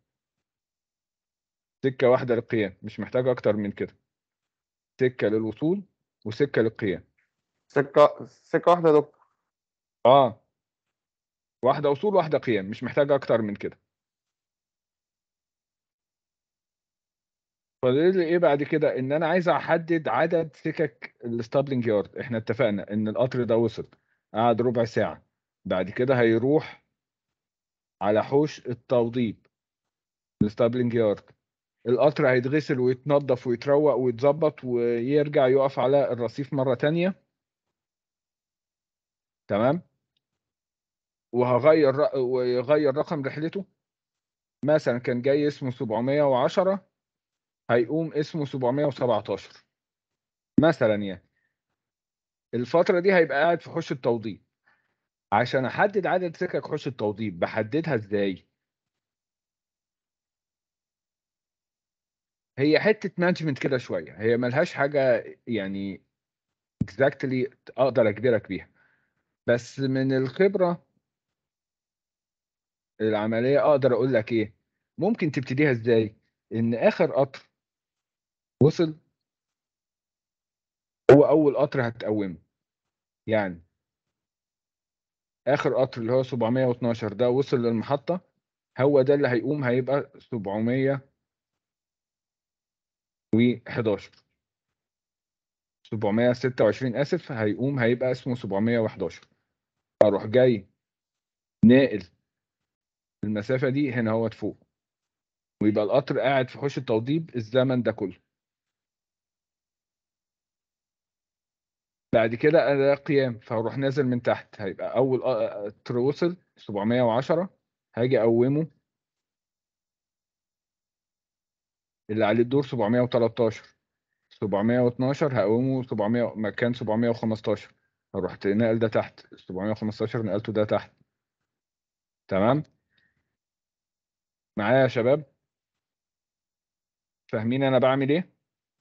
سكه واحده للقيام، مش محتاج اكتر من كده. سكه للوصول وسكه للقيام.
سكة واحدة يا دكتور.
اه، واحده وصول واحده قيام، مش محتاج اكتر من كده. فاضل لي ايه بعد كده؟ ان انا عايز احدد عدد سكك الستابلنج يارد. احنا اتفقنا ان القطر ده وصل، قعد ربع ساعة، بعد كده هيروح على حوش التوضيب الستابلنج يارد. القطر هيتغسل ويتنضف ويتروق ويتظبط ويرجع يقف على الرصيف مرة تانية. تمام. ويغير رقم رحلته. مثلا كان جاي اسمه 710، هيقوم اسمه 717 مثلا يعني. الفترة دي هيبقى قاعد في حوش التوضيب. عشان احدد عدد سكك حوش التوضيب بحددها ازاي؟ هي حتة مانجمنت كده شوية، هي ملهاش حاجة يعني اكزاكتلي اقدر اجبرك بيها، بس من الخبرة العملية اقدر اقول لك ايه ممكن تبتديها ازاي. ان اخر قطر وصل هو اول قطر هتقومه. يعني اخر قطر اللي هو 712 ده وصل للمحطة، هو ده اللي هيقوم هيبقى 711. 726 اسف، هيقوم هيبقى اسمه 711. اروح جاي ناقل المسافة دي هنا هو فوق، ويبقى القطر قاعد في حوش التوضيب الزمن ده كله. بعد كده أنا قيام، فهروح نازل من تحت، هيبقى أول قطر وصل 710، هاجي أقومه اللي عليه الدور 713. 712 هقومه 700 مكان 715، هروح ناقل ده تحت 715 نقلته ده تحت. تمام معايا يا شباب؟ فاهمين أنا بعمل إيه؟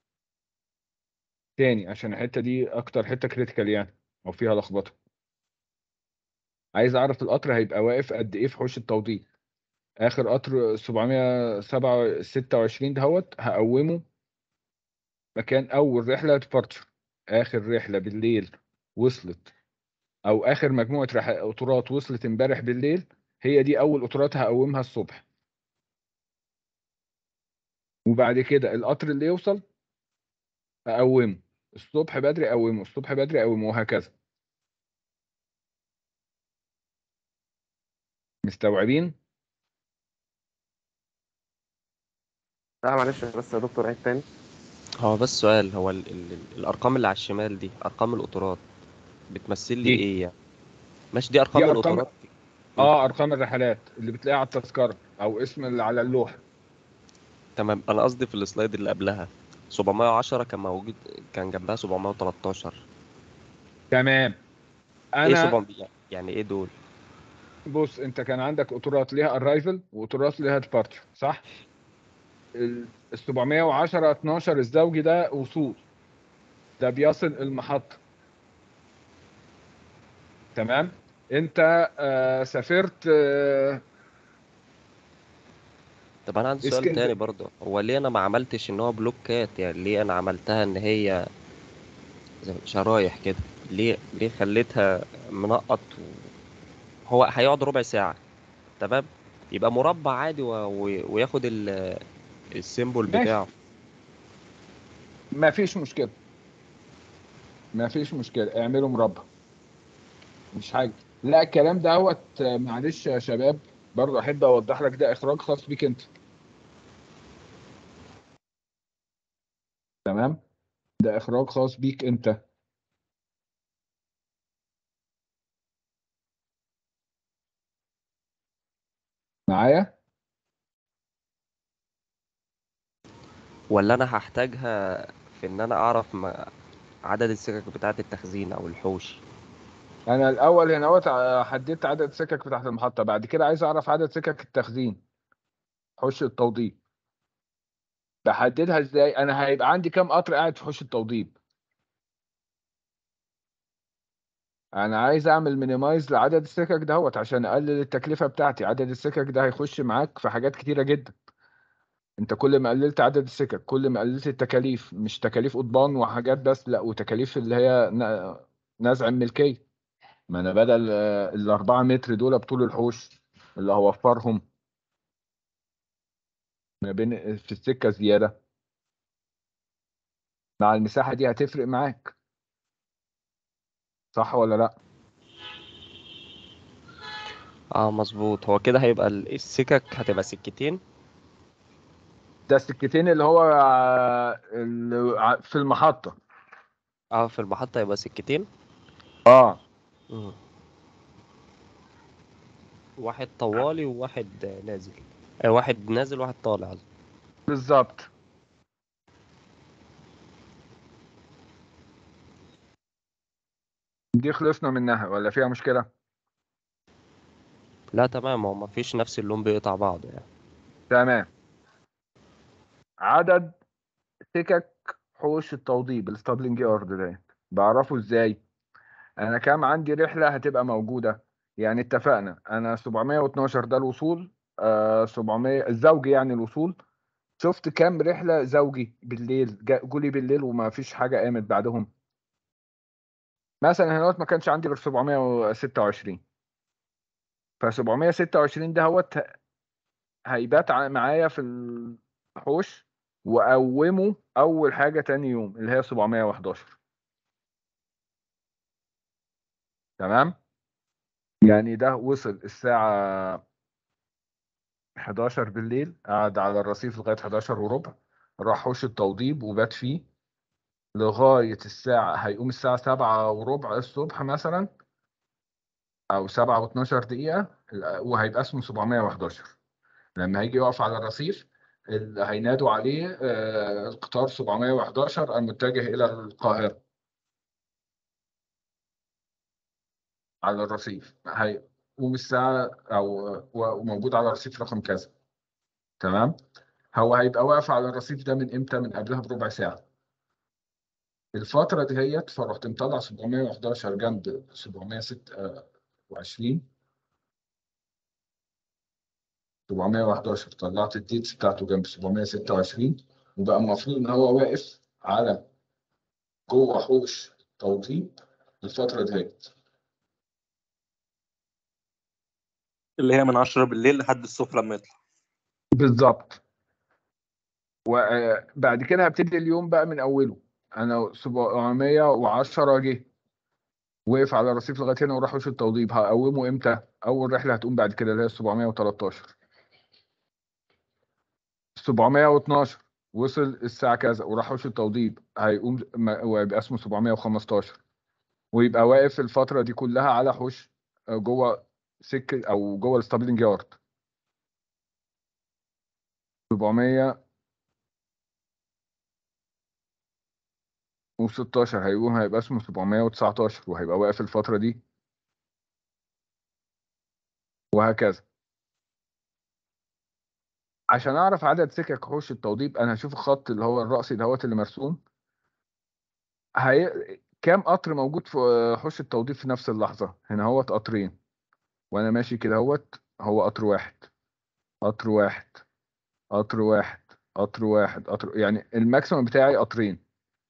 تاني عشان الحتة دي أكتر حتة كريتيكال يعني، أو فيها لخبطة. عايز أعرف القطر هيبقى واقف قد إيه في حوش التوضيب. اخر قطر 726 دهوت هقومه مكان اول رحله ديبارتشر. اخر رحله بالليل وصلت، او اخر مجموعه قطارات وصلت امبارح بالليل، هي دي اول قطارات هقومها الصبح. وبعد كده القطر اللي يوصل اقومه الصبح بدري، اقومه الصبح بدري، اقومه، وهكذا. مستوعبين؟
لا معلش بس يا دكتور عيد تاني.
هو بس سؤال، هو الارقام اللي على الشمال دي ارقام القطارات بتمثل لي
دي
ايه يعني؟ ماشي، دي
دي
ارقام
ارقام.
القطارات. م.
اه ارقام الرحلات اللي بتلاقيها على التذكره او اسم اللي على اللوحه.
تمام، انا قصدي في السلايد اللي قبلها 710 كان موجود، كان جنبها 713.
تمام.
ايه
انا
700 يعني ايه دول؟
بص، انت كان عندك قطارات ليها ارايفل وقطارات ليها ديبارتشر، صح؟ ال 710 12 الزوجي ده وصول، ده بيصل المحطة. تمام. انت سافرت
طب انا عندي سؤال تاني
اسكندر.
برضه، هو ليه انا ما عملتش ان هو بلوكات؟ يعني ليه انا عملتها ان هي زي شرايح كده؟ ليه خليتها منقط هو هيقعد ربع ساعة، تمام، يبقى مربع عادي وياخد السيمبل
ماشي،
بتاعه.
ما فيش مشكلة، ما فيش مشكلة، اعملوا مربع، مش حاجة. لا الكلام دوت معلش يا شباب، برضه احب اوضح لك ده اخراج خاص بيك انت. تمام، ده اخراج خاص بيك انت. معايا؟
ولا انا هحتاجها في ان انا اعرف عدد السكك بتاعة التخزين او الحوش؟
انا الاول هنا حددت عدد سكك بتاعت المحطة، بعد كده عايز اعرف عدد سكك التخزين، حوش التوضيب. بحددها ازاي؟ انا هيبقى عندي كام قطر قاعد في حوش التوضيب. انا عايز اعمل مينيمايز لعدد السكك دهوت عشان اقلل التكلفه بتاعتي. عدد السكك ده هيخش معاك في حاجات كتيره جدا. انت كل ما قللت عدد السكك كل ما قللت التكاليف، مش تكاليف قضبان وحاجات بس، لا، وتكاليف اللي هي نزع الملكيه. ما انا بدل الاربعة متر دول بطول الحوش اللي هوفرهم ما بين في السكه زياده، مع المساحة دي هتفرق معاك، صح ولا لا؟
اه مظبوط. هو كده هيبقى السكك هتبقى سكتين.
ده السكتين اللي هو في المحطة.
اه في المحطة يبقى سكتين.
اه
مم. واحد طوالي وواحد نازل. واحد نازل واحد طالع قصدي.
بالظبط. دي خلصنا منها ولا فيها مشكلة؟
لا تمام، هو مفيش نفس اللون بيقطع بعضه يعني.
تمام. عدد سكك حوش التوضيب الستابلنج يارد ده بعرفه ازاي؟ انا كام عندي رحلة هتبقى موجودة؟ يعني اتفقنا انا 712 ده الوصول، 700 الزوجي يعني الوصول. شفت كام رحلة زوجي بالليل جولي بالليل وما فيش حاجة قامت بعدهم؟ مثلا هنا ما كانش عندي غير 726. ف 726 ده هو هيبات معايا في الحوش، وأقومه أول حاجة تاني يوم اللي هي 711. تمام. يعني ده وصل الساعة 11 بالليل، قعد على الرصيف لغاية 11 وربع، راح حوش التوضيب وبات فيه لغاية الساعة، هيقوم الساعة 7 وربع الصبح مثلا، أو 7 و12 دقيقة، وهيبقى اسمه 711. لما هيجي يقف على الرصيف اللي هينادوا عليه القطار 711 المتجه إلى القاهرة، على الرصيف هيقوم الساعة وموجود على الرصيف رقم كذا. تمام. هو هيبقى واقف على الرصيف ده من امتى؟ من قبلها بربع ساعة. الفترة دهيت فرحت مطلع 711 جنب 726. 711 طلعت الديتس بتاعته جنب 726، وبقى المفروض ان هو واقف على جوه حوش توضيب الفترة دهيت.
اللي هي من 10 بالليل لحد الصبح لما يطلع.
بالظبط. وبعد كده هبتدي اليوم بقى من اوله. انا 710 جه وقف على الرصيف لغايه هنا وراح وش التوضيب، هقومه امتى؟ اول رحله هتقوم بعد كده اللي هي 713. 712 وصل الساعه كذا وراح وش التوضيب، هيقوم ويبقى اسمه 715، ويبقى واقف الفتره دي كلها على حوش جوه سكه او جوه الستابلنج يارد. 716 هيقوم هيبقى اسمه 719 وهيبقى واقف الفتره دي، وهكذا. عشان اعرف عدد سكك حوش التوضيب انا هشوف الخط اللي هو الرأسي دهوت اللي مرسوم. كام قطر موجود في حوش التوضيب في نفس اللحظة؟ هنا هوت قطرين، وانا ماشي كده هوت هو قطر واحد، قطر واحد، قطر واحد، قطر واحد، قطر، يعني الماكسيمم بتاعي قطرين.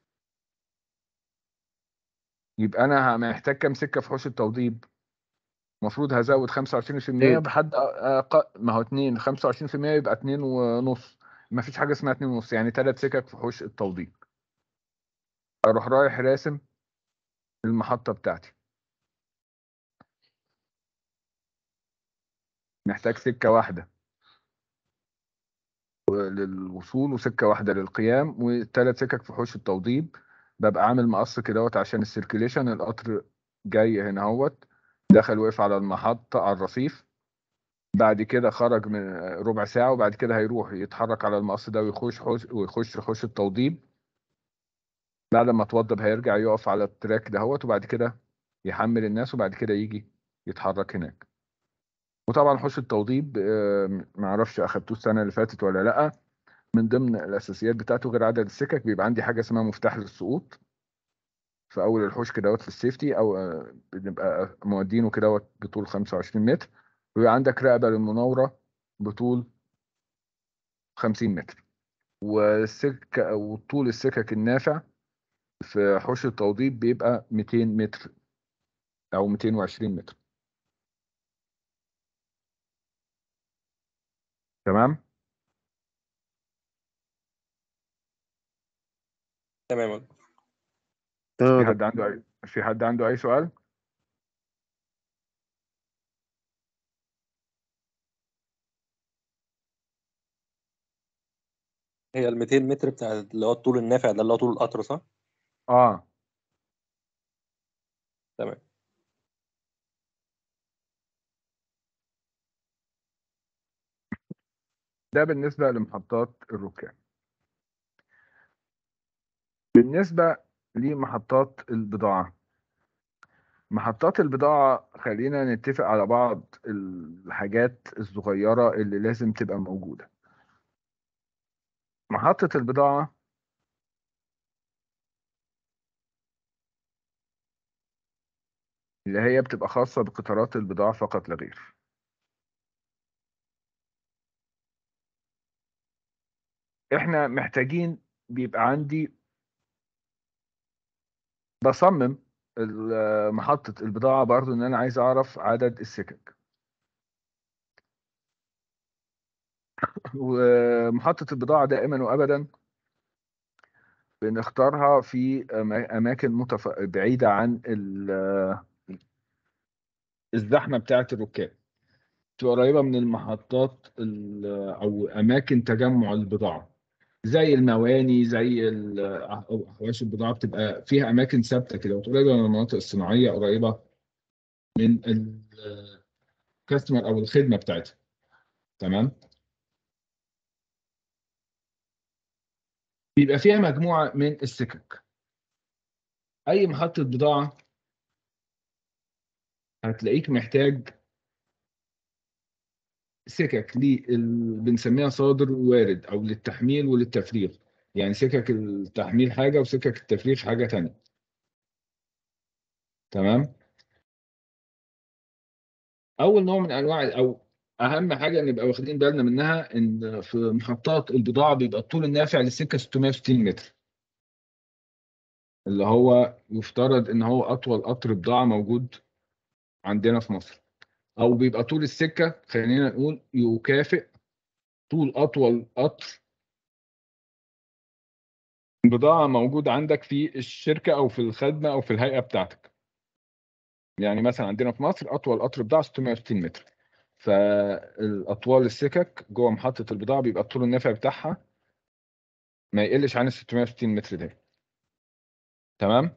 يبقى انا محتاج كام سكة في حوش التوضيب؟ المفروض هزود 25%
ايه
بحد ما هو 2 25% يبقى 2 ونص. ما فيش حاجة اسمها 2 ونص، يعني 3 سكك في حوش التوضيب. اروح رايح راسم المحطة بتاعتي، محتاج سكة واحدة للوصول وسكة واحدة للقيام وثلاث سكك في حوش التوضيب. ببقى عامل مقص كدهوت عشان السيركيليشن. القطر جاي هنا هوت، دخل وقف على المحطة على الرصيف، بعد كده خرج من ربع ساعة، وبعد كده هيروح يتحرك على المقص ده ويخش حوش التوضيب. بعد ما توضب هيرجع يقف على التراك دهوت، وبعد كده يحمل الناس، وبعد كده يجي يتحرك هناك. وطبعا حوش التوضيب معرفش اخدتوه السنة اللي فاتت ولا لأ، من ضمن الاساسيات بتاعته غير عدد السكك بيبقى عندي حاجه اسمها مفتاح للسقوط في اول الحوش كدهوت في السيفتي، او بنبقى مودينه كدهوت بطول 25 متر، ويبقى عندك رقبه للمناوره بطول 50 متر. والسكه وطول السكك النافع في حوش التوضيب بيبقى 200 متر او 220 متر. تمام.
تمام يا دكتور.
تمام
في
يا
حد
دكتور.
عنده في حد عنده اي سؤال؟
هي ال 200 متر بتاع اللي هو الطول النافع ده اللي هو طول القطر صح؟
اه
تمام.
ده بالنسبة لمحطات الركاب. بالنسبة لمحطات البضاعة، محطات البضاعة خلينا نتفق على بعض الحاجات الصغيرة اللي لازم تبقى موجودة. محطة البضاعة اللي هي بتبقى خاصة بقطارات البضاعة فقط لا غير. احنا محتاجين بيبقى عندي بصمم محطة البضاعة برضو ان انا عايز اعرف عدد السكك. ومحطة البضاعة دائما وابدا بنختارها في اماكن بعيدة عن الزحمة بتاعة الركاب، تبقى قريبة من المحطات او اماكن تجمع البضاعة، زي المواني، زي حواشي البضاعة، بتبقى فيها اماكن ثابتة كده وقريبة من المناطق الصناعية، قريبة من الكاستمر او الخدمة بتاعتها. تمام. بيبقى فيها مجموعة من السكك. أي محطة بضاعة هتلاقيك محتاج سكك بنسميها صادر ووارد، أو للتحميل وللتفريغ. يعني سكك التحميل حاجة وسكك التفريغ حاجة تانية. تمام. أول نوع من أنواع، أو أهم حاجة نبقى واخدين بالنا منها، إن في محطات البضاعة بيبقى الطول النافع للسكة 660 متر، اللي هو يفترض إن هو أطول قطر بضاعة موجود عندنا في مصر. او بيبقى طول السكه خلينا نقول يكافئ طول اطول قطر بضاعه موجود عندك في الشركه او في الخدمه او في الهيئه بتاعتك. يعني مثلا عندنا في مصر اطول قطر بضاعه 660 متر، فالاطوال السكك جوه محطه البضاعه بيبقى الطول النافع بتاعها ما يقلش عن ال 660 متر ده. تمام.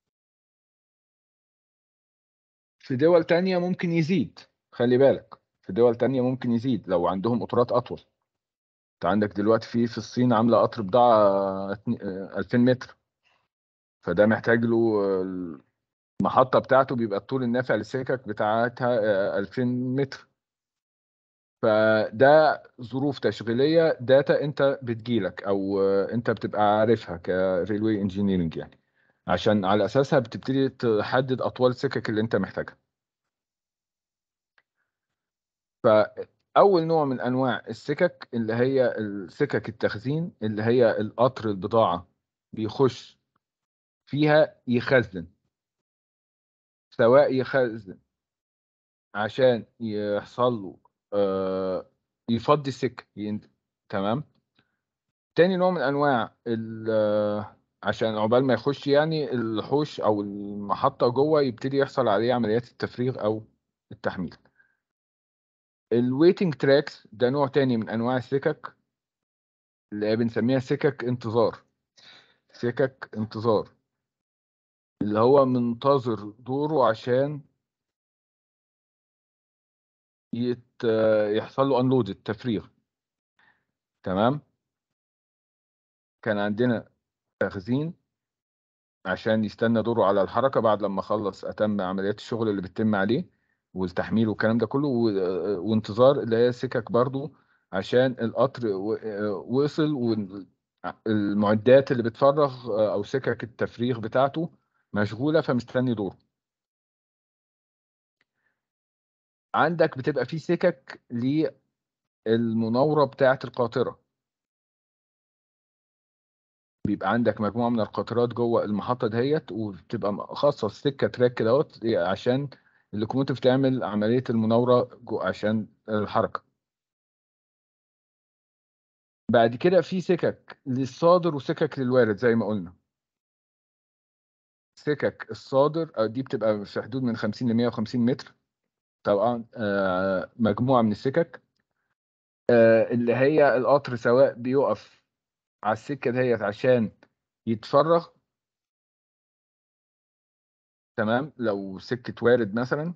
في دول تانية ممكن يزيد، خلي بالك، في دول تانية ممكن يزيد لو عندهم قطارات اطول. انت عندك دلوقتي في الصين عامله قطر بضاعه 2000 متر، فده محتاج له المحطة بتاعته بيبقى الطول النافع للسكك بتاعتها 2000 متر. فده ظروف تشغيلية داتا انت بتجيلك، او انت بتبقى عارفها كريلوي انجينيرنج يعني، عشان على اساسها بتبتدي تحدد اطوال السكك اللي انت محتاجها. فاول نوع من انواع السكك اللي هي السكك التخزين، اللي هي القطر البضاعة بيخش فيها يخزن، سواء يخزن عشان يحصل له يفضي السكة تمام. تاني نوع من انواع عشان عقبال ما يخش يعني الحوش او المحطة جوه يبتدي يحصل عليه عمليات التفريغ او التحميل. الويتنج تراكس ده نوع تاني من انواع السكك اللي بنسميها سكك انتظار. سكك انتظار اللي هو منتظر دوره عشان يحصل له انلود، التفريغ. تمام. كان عندنا تخزين عشان يستنى دوره على الحركة بعد لما خلص أتم عمليات الشغل اللي بتتم عليه والتحميل والكلام ده كله، وانتظار اللي هي سكك برضو عشان القطر وصل، والمعدات اللي بتفرغ أو سكك التفريغ بتاعته مشغولة فمستني دوره. عندك بتبقى في سكك للمناورة بتاعة القاطرة. بيبقى عندك مجموعة من القطارات جوه المحطة دهيت، وبتبقى خاصة السكة تراك كدهوت عشان اللوكوموتيف تعمل عملية المناورة عشان الحركة. بعد كده في سكك للصادر وسكك للوارد زي ما قلنا. السكك الصادر دي بتبقى في حدود من 50 ل 150 متر طبعا، مجموعة من السكك اللي هي القطر سواء بيقف على السكة ديت عشان يتفرغ، تمام، لو سكة وارد مثلا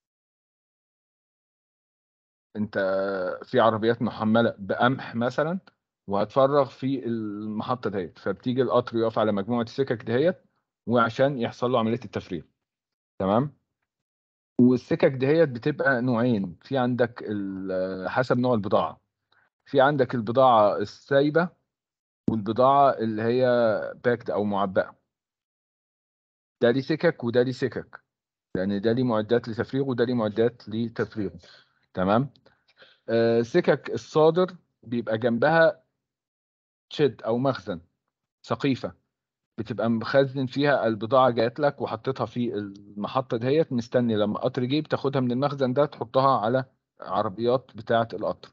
انت في عربيات محملة بقمح مثلا وهتفرغ في المحطة ديت، فبتيجي القطر يقف على مجموعة السكك ديت وعشان يحصل له عملية التفريغ، تمام. والسكك دهيت بتبقى نوعين، في عندك حسب نوع البضاعة، في عندك البضاعة السايبة والبضاعة اللي هي باكد أو معبأة. ده ليه سكك وده ليه سكك، لأن ده ليه معدات لتفريغ وده ليه معدات لتفريغ، تمام. سكك الصادر بيبقى جنبها شد أو مخزن، سقيفة بتبقى مخزن فيها البضاعة جات لك وحطيتها في المحطة دهيت، مستني لما قطر يجي تاخدها من المخزن ده تحطها على عربيات بتاعة القطر،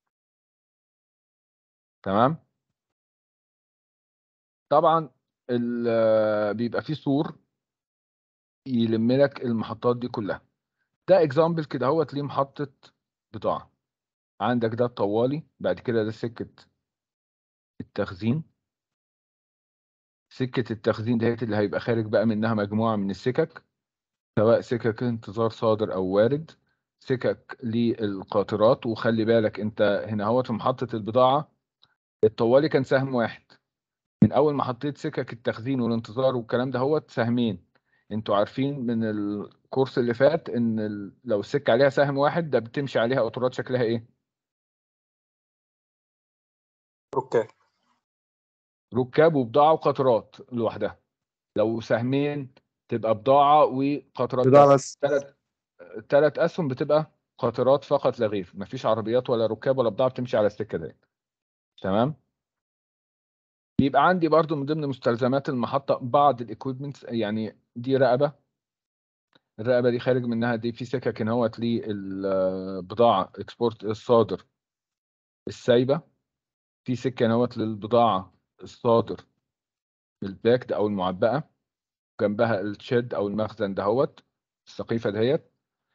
تمام. طبعا بيبقى فيه سور يلم لك المحطات دي كلها. ده اكزامبل كده هو ليه محطة بضاعة. عندك ده الطوالي، بعد كده ده سكة التخزين. سكة التخزين دهيت اللي هيبقى خارج بقى منها مجموعة من السكك، سواء سكك انتظار صادر أو وارد، سكك للقاطرات. وخلي بالك انت هنا هو في محطة البضاعة الطوالي كان سهم واحد، من أول ما حطيت سكك التخزين والانتظار والكلام ده هو سهمين. انتوا عارفين من الكورس اللي فات ان لو السكة عليها سهم واحد ده بتمشي عليها قطارات شكلها ايه؟
اوكي.
ركاب وبضاعة وقطارات لوحدها. لو سهمين تبقى بضاعة وقطارات
بضاعة
بس.
بس.
ثلاث أسهم بتبقى قطارات فقط لا غير، مفيش عربيات ولا ركاب ولا بضاعة بتمشي على السكة دي، تمام. بيبقى عندي برضو من ضمن مستلزمات المحطة بعض الاكويبمنتس، يعني دي رقبة. الرقبة دي خارج منها دي في سكك ان هو للبضاعة اكسبورت الصادر السايبة، في سكة نوت للبضاعة الصادر الباكد او المعبأة، جنبها الشد او المخزن دهوت السقيفة دهيت.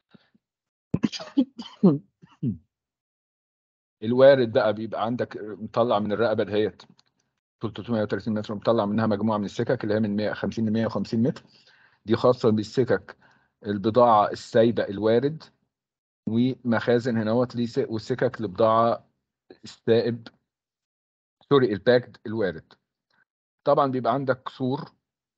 الوارد بقى بيبقى عندك مطلع من الرقبة دهيت 330 متر، مطلع منها مجموعة من السكك اللي هي من 150 ل 150 متر، دي خاصة بالسكك البضاعة السايبة الوارد، ومخازن هنوت والسكك لبضاعة السائب سوري الباكد الوارد. طبعا بيبقى عندك سور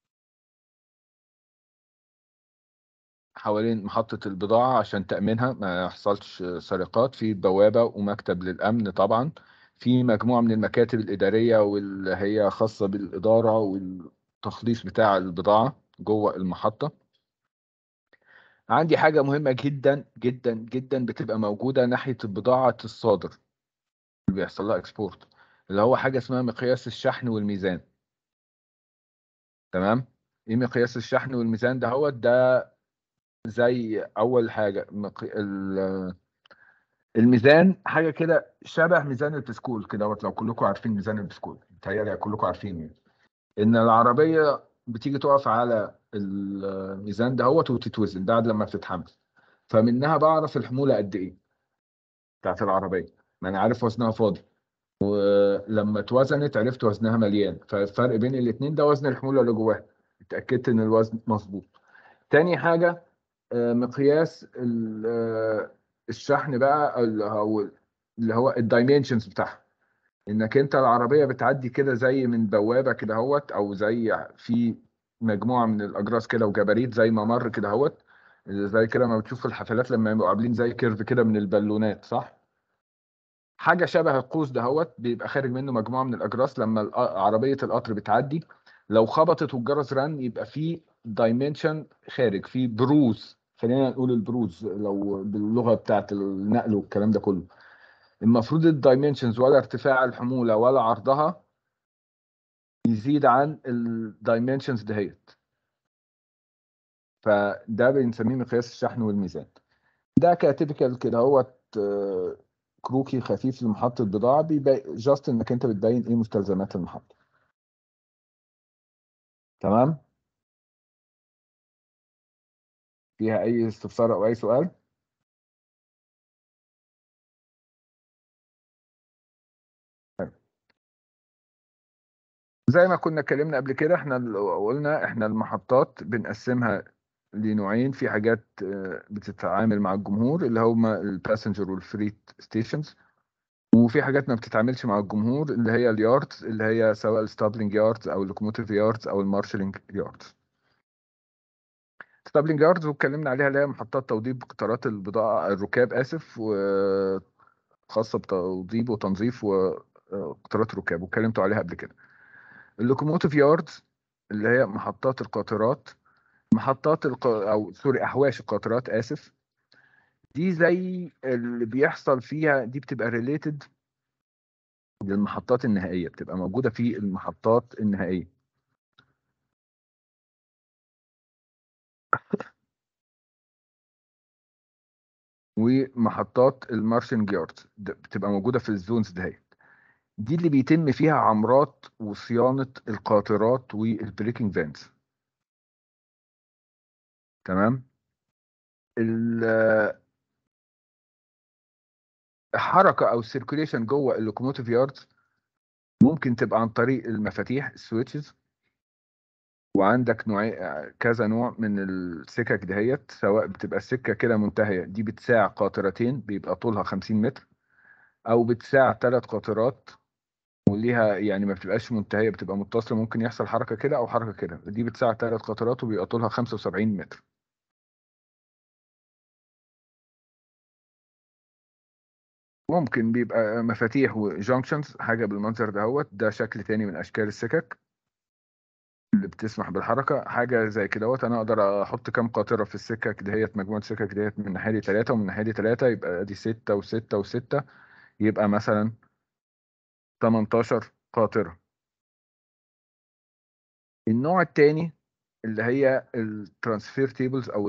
حوالين محطة البضاعة عشان تأمينها ما يحصلش سرقات، في بوابة ومكتب للأمن طبعا، في مجموعة من المكاتب الإدارية واللي هي خاصة بالإدارة والتخليص بتاع البضاعة جوه المحطة. عندي حاجة مهمة جدا جدا جدا بتبقى موجودة ناحية البضاعة الصادر اللي بيحصل لها اكسبورت، اللي هو حاجة اسمها مقياس الشحن والميزان، تمام. ايه مقياس الشحن والميزان ده؟ هو ده زي اول حاجة الميزان حاجة كده شبه ميزان البسكول كده، لو كلكم عارفين ميزان البسكول بتهيألي كلكم عارفين يعني. ان العربية بتيجي تقف على الميزان ده وتتوزن بعد لما بتتحمل، فمنها بعرف الحمولة قد ايه بتاعت العربية، ما انا عارف وزنها فاضي، ولما اتوزنت عرفت وزنها مليان، فالفرق بين الاثنين ده وزن الحمولة اللي جواها، اتأكدت ان الوزن مظبوط. تاني حاجة مقياس الشحن بقى او اللي هو الدايمنشنز بتاعها، انك انت العربية بتعدي كده زي من بوابة كده او زي في مجموعة من الاجراس كده وجباريت زي ممر كده زي كده ما بتشوف في الحفلات لما يبقوا عاملين زي كيرف كده من البالونات، صح؟ حاجه شبه القوس دهوت بيبقى خارج منه مجموعه من الاجراس، لما عربيه القطر بتعدي لو خبطت والجرس رن يبقى في دايمنشن خارج، في بروز، خلينا نقول البروز لو باللغه بتاعت النقل والكلام ده كله. المفروض الدايمنشنز ولا ارتفاع الحموله ولا عرضها يزيد عن الدايمنشنز دهيت، فده بنسميه مقياس الشحن والميزان. ده كتيبيكال كده هو كروكي خفيف لمحطة بضاعة، بيبين جاست انك انت بتبين ايه مستلزمات المحطة، تمام. فيها اي استفسار او اي سؤال؟ زي ما كنا اتكلمنا قبل كده، احنا قلنا احنا المحطات بنقسمها لنوعين. في حاجات بتتعامل مع الجمهور اللي هما الباسنجر والفريت ستيشنز، وفي حاجات ما بتتعاملش مع الجمهور اللي هي الياردز، اللي هي سواء الستابلينج ياردز او اللوكوموتيف ياردز او المارشلينج ياردز. ستابلينج ياردز واتكلمنا عليها، اللي هي محطات توضيب قطارات البضاعة الركاب، آسف، وخاصة بتوضيب وتنظيف وقطارات الركاب، واتكلمتوا عليها قبل كده. اللوكوموتيف ياردز اللي هي محطات القاطرات، او سوري، احواش القاطرات، اسف. دي زي اللي بيحصل فيها، دي بتبقى ريليتد للمحطات النهائيه، بتبقى موجوده في المحطات النهائيه. ومحطات المارشنج يارد بتبقى موجوده في الزونز دي اللي بيتم فيها عمرات وصيانه القاطرات والبريكنج فانز. تمام. الحركه او السيركوليشن جوه اللوكوموتيف يارد ممكن تبقى عن طريق المفاتيح، السويتشز. وعندك كذا نوع من السكك دهيت، سواء بتبقى السكه كده منتهيه، دي بتساع قاطرتين بيبقى طولها 50 متر، او بتساع 3 قاطرات وليها يعني ما بتبقاش منتهيه، بتبقى متصله، ممكن يحصل حركه كده او حركه كده. دي بتساع 3 قاطرات وبيبقى طولها 75 متر. ممكن بيبقى مفاتيح وجانكشنز، حاجه بالمنظر دهوت، ده شكل تاني من اشكال السكك اللي بتسمح بالحركه. حاجه زي كدهوت، انا اقدر احط كام قاطره في السكك دهيت، مجموعه السكك دهيت من ناحيه 3 ومن ناحيه 3، يبقى ادي 6 و6 و6، يبقى مثلا 18 قاطره. النوع الثاني اللي هي الترانسفير تيبلز او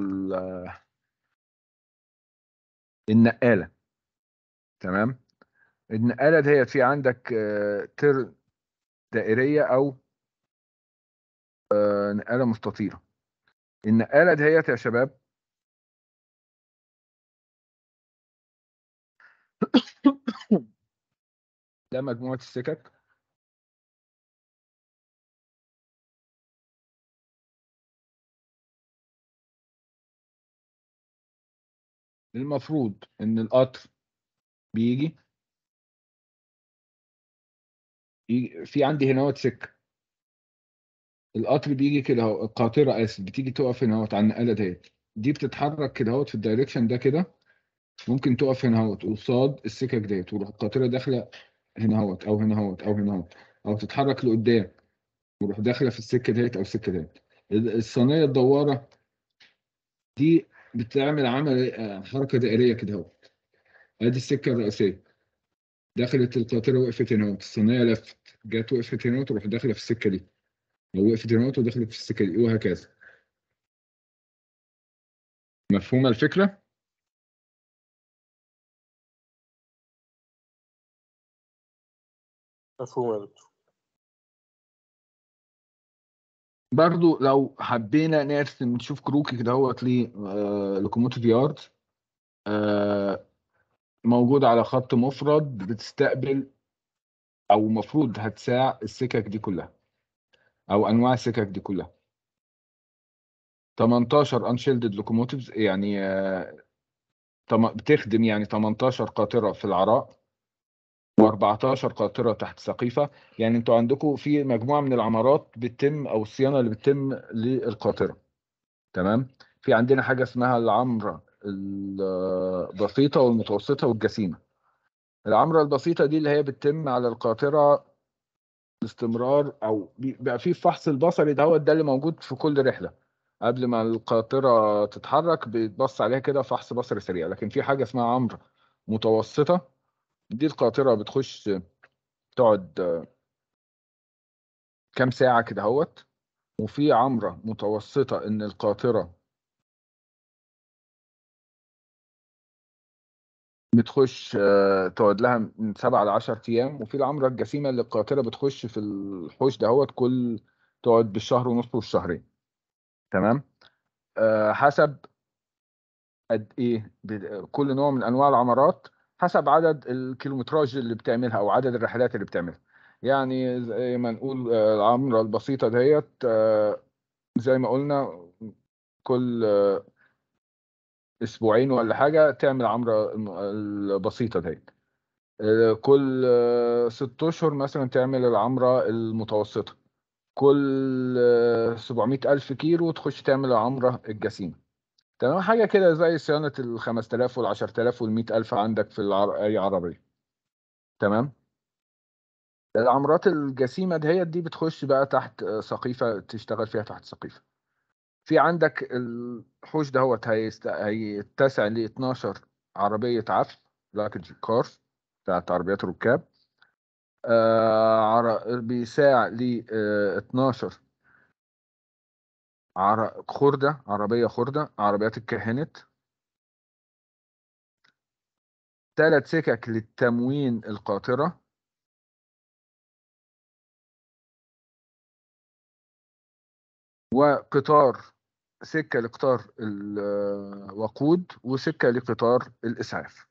النقاله. تمام. النقاله دهيت في عندك تر دائريه او نقاله مستطيله. النقاله دهيت يا شباب ده مجموعه السكك المفروض ان القطر بيجي في عندي هنا سكه، القطر بيجي كده اهو، القاطره اسف، بتيجي تقف هنا اهوت على النقاله ديت، دي بتتحرك كده اهوت في الدايركشن ده كده، ممكن تقف هنا اهوت قصاد السكك ديت، وتروح القاطره داخله هنا اهوت او هنا اهوت او هنا اهوت، او تتحرك لقدام وتروح داخله في السكه ديت او السكه ديت. الصينيه الدواره دي بتعمل حركه دائريه كده اهوت. ادي السكه الرئيسيه، دخلت القاطره وقفت هنا اهوت، الصينيه لفت جت وقفت هنا وتروح داخله في السكه دي، او وقفت هنا ودخلت في السكه دي، وهكذا. مفهومه الفكره؟
مفهوم يا دكتور.
برضو لو حبينا نرسم نشوف كروكي كده هو ليه لوكوموتيف يارد موجود على خط مفرد، بتستقبل او المفروض هتساع السكك دي كلها او انواع السكك دي كلها. 18 انشيلدد لوكوموتيفز يعني بتخدم يعني 18 قاطره في العراء و14 قاطره تحت سقيفه. يعني انتوا عندكم في مجموعه من العمارات بتتم او الصيانه اللي بتتم للقاطره. تمام. في عندنا حاجه اسمها العمره البسيطه والمتوسطه والجسيمه. العمره البسيطه دي اللي هي بتتم على القاطره باستمرار، او بيبقى في الفحص البصري ده اللي موجود في كل رحله قبل ما القاطره تتحرك، بيتبص عليها كده فحص بصري سريع. لكن في حاجه اسمها عمره متوسطه، دي القاطره بتخش تقعد كام ساعه كده اهوت. وفي عمره متوسطه ان القاطره بتخش تقعد لها من 7 ل 10 ايام. وفي العمره الجسيمه اللي القاطره بتخش في الحوش دهوت تقعد بالشهر ونص والشهرين. تمام. حسب قد ايه كل نوع من انواع العمارات حسب عدد الكيلومتراج اللي بتعملها او عدد الرحلات اللي بتعملها. يعني زي ما نقول العمرة البسيطة ديت زي ما قلنا كل اسبوعين ولا حاجة تعمل عمرة البسيطة ديت. كل 6 اشهر مثلا تعمل العمرة المتوسطة. كل 700 ألف كيلو تخش تعمل العمرة الجسيمة. تمام، حاجة كده زي صيانة ال5000 وال10000 وال100000 عندك في أي عربية. تمام. العمرات الجسيمة دي بتخش بقى تحت سقيفة، تشتغل فيها تحت سقيفة. في عندك الحوش هيتسع ل 12 عربية عفش لاكج كارز بتاعت عربيات الركاب. بيساع ل 12 عربية خردة عربيات الكاهنت. 3 سكك للتموين القاطرة. وقطار، سكة لقطار الوقود وسكة لقطار الإسعاف.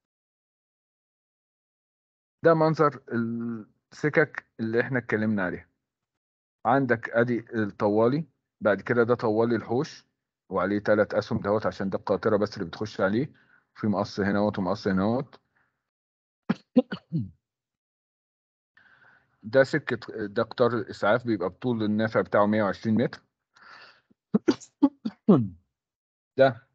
ده منظر السكك اللي احنا اتكلمنا عليها. عندك ادي الطوالي، بعد كده ده طوالي الحوش وعليه 3 اسهم عشان ده القاطرة بس اللي بتخش عليه. في مقص هنا ومقص هنا. ده قطار الإسعاف بيبقى بطول النافع بتاعه 120 متر. ده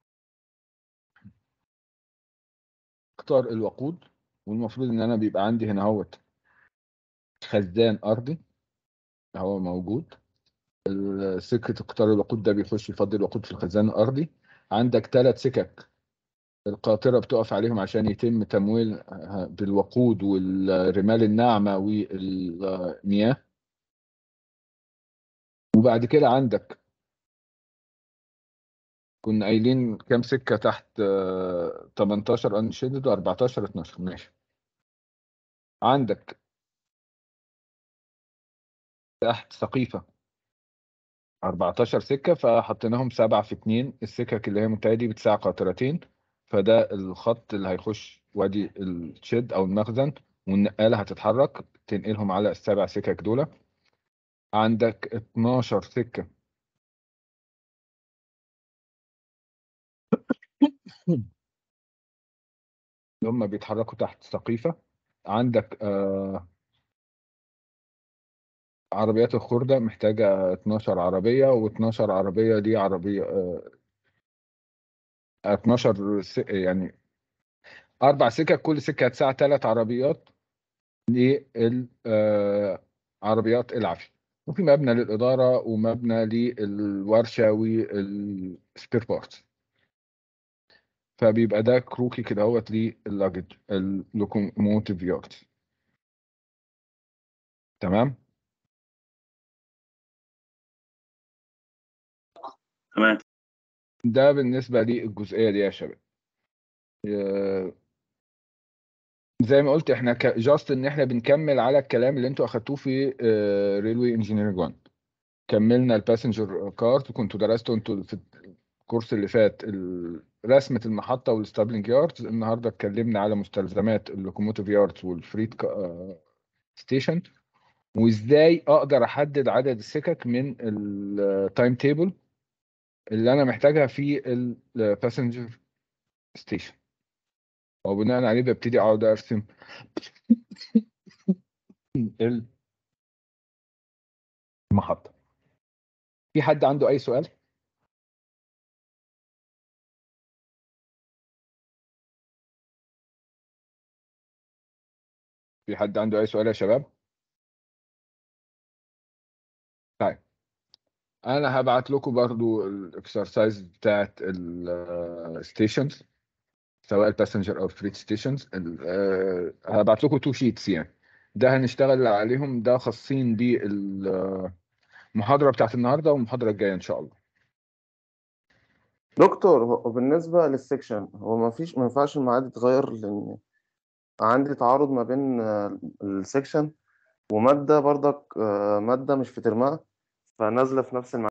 قطار الوقود، والمفروض ان انا بيبقى عندي هنا خزان ارضي هو موجود. سكة قطار الوقود ده بيخش يفضي الوقود في الخزان الارضي. عندك 3 سكك القاطرة بتقف عليهم عشان يتم تمويل بالوقود والرمال الناعمة والمياه. وبعد كده عندك كنا قايلين كام سكة تحت 18 انشيدد و14 12 ماشي. عندك تحت سقيفة 14 سكة، فحطيناهم 7 في 2. السكك اللي هي منتهية دي بتساع قاطرتين، فده الخط اللي هيخش وادي الشد أو المخزن، والنقالة هتتحرك تنقلهم على ال7 سكك دول. عندك 12 سكة اللي هم بيتحركوا تحت سقيفة. عندك عربيات الخردة محتاجة 12 عربية، و12 عربية دي عربية 12 يعني 4 سكك، كل سكة هتساع 3 عربيات للعربيات العافية. وفي مبنى للإدارة ومبنى للورشة والسبير بارتس. فبيبقى ده كروكي كده لللاجج اللوكوموتيف يارد. تمام.
تمام.
ده بالنسبة للجزئية دي يا شباب. زي ما قلت احنا جاست ان احنا بنكمل على الكلام اللي انتوا اخدتوه في ريلوي انجينيرنج 1. كملنا الباسنجر كارت، وكنتوا درستوا انتوا في الكورس اللي فات رسمة المحطة والستابلينج ياردز. النهارده اتكلمنا على مستلزمات اللوكوموتيف ياردز والفريت ستيشن، وازاي اقدر احدد عدد السكك من التايم تيبل اللي انا محتاجها في الباسنجر ستيشن، وبناء عليه ببتدي اقعد ارسم المحطة. في حد عنده اي سؤال؟ في حد عنده اي سؤال يا شباب؟ طيب انا هبعت لكم برضو الاكسرسايز بتاعت الستيشنز، سواء الباسنجر او الفريت ستيشنز. هبعت لكم 2 شيتس يعني. ده هنشتغل عليهم، ده خاصين بالمحاضرة بتاعت النهارده والمحاضرة الجاية ان شاء الله.
دكتور، هو بالنسبة للسكشن هو ما ينفعش الميعاد يتغير، لأن عندي تعارض ما بين السكشن ومادة برضك، مادة مش في ترمها، فنازلة في نفس الميعاد.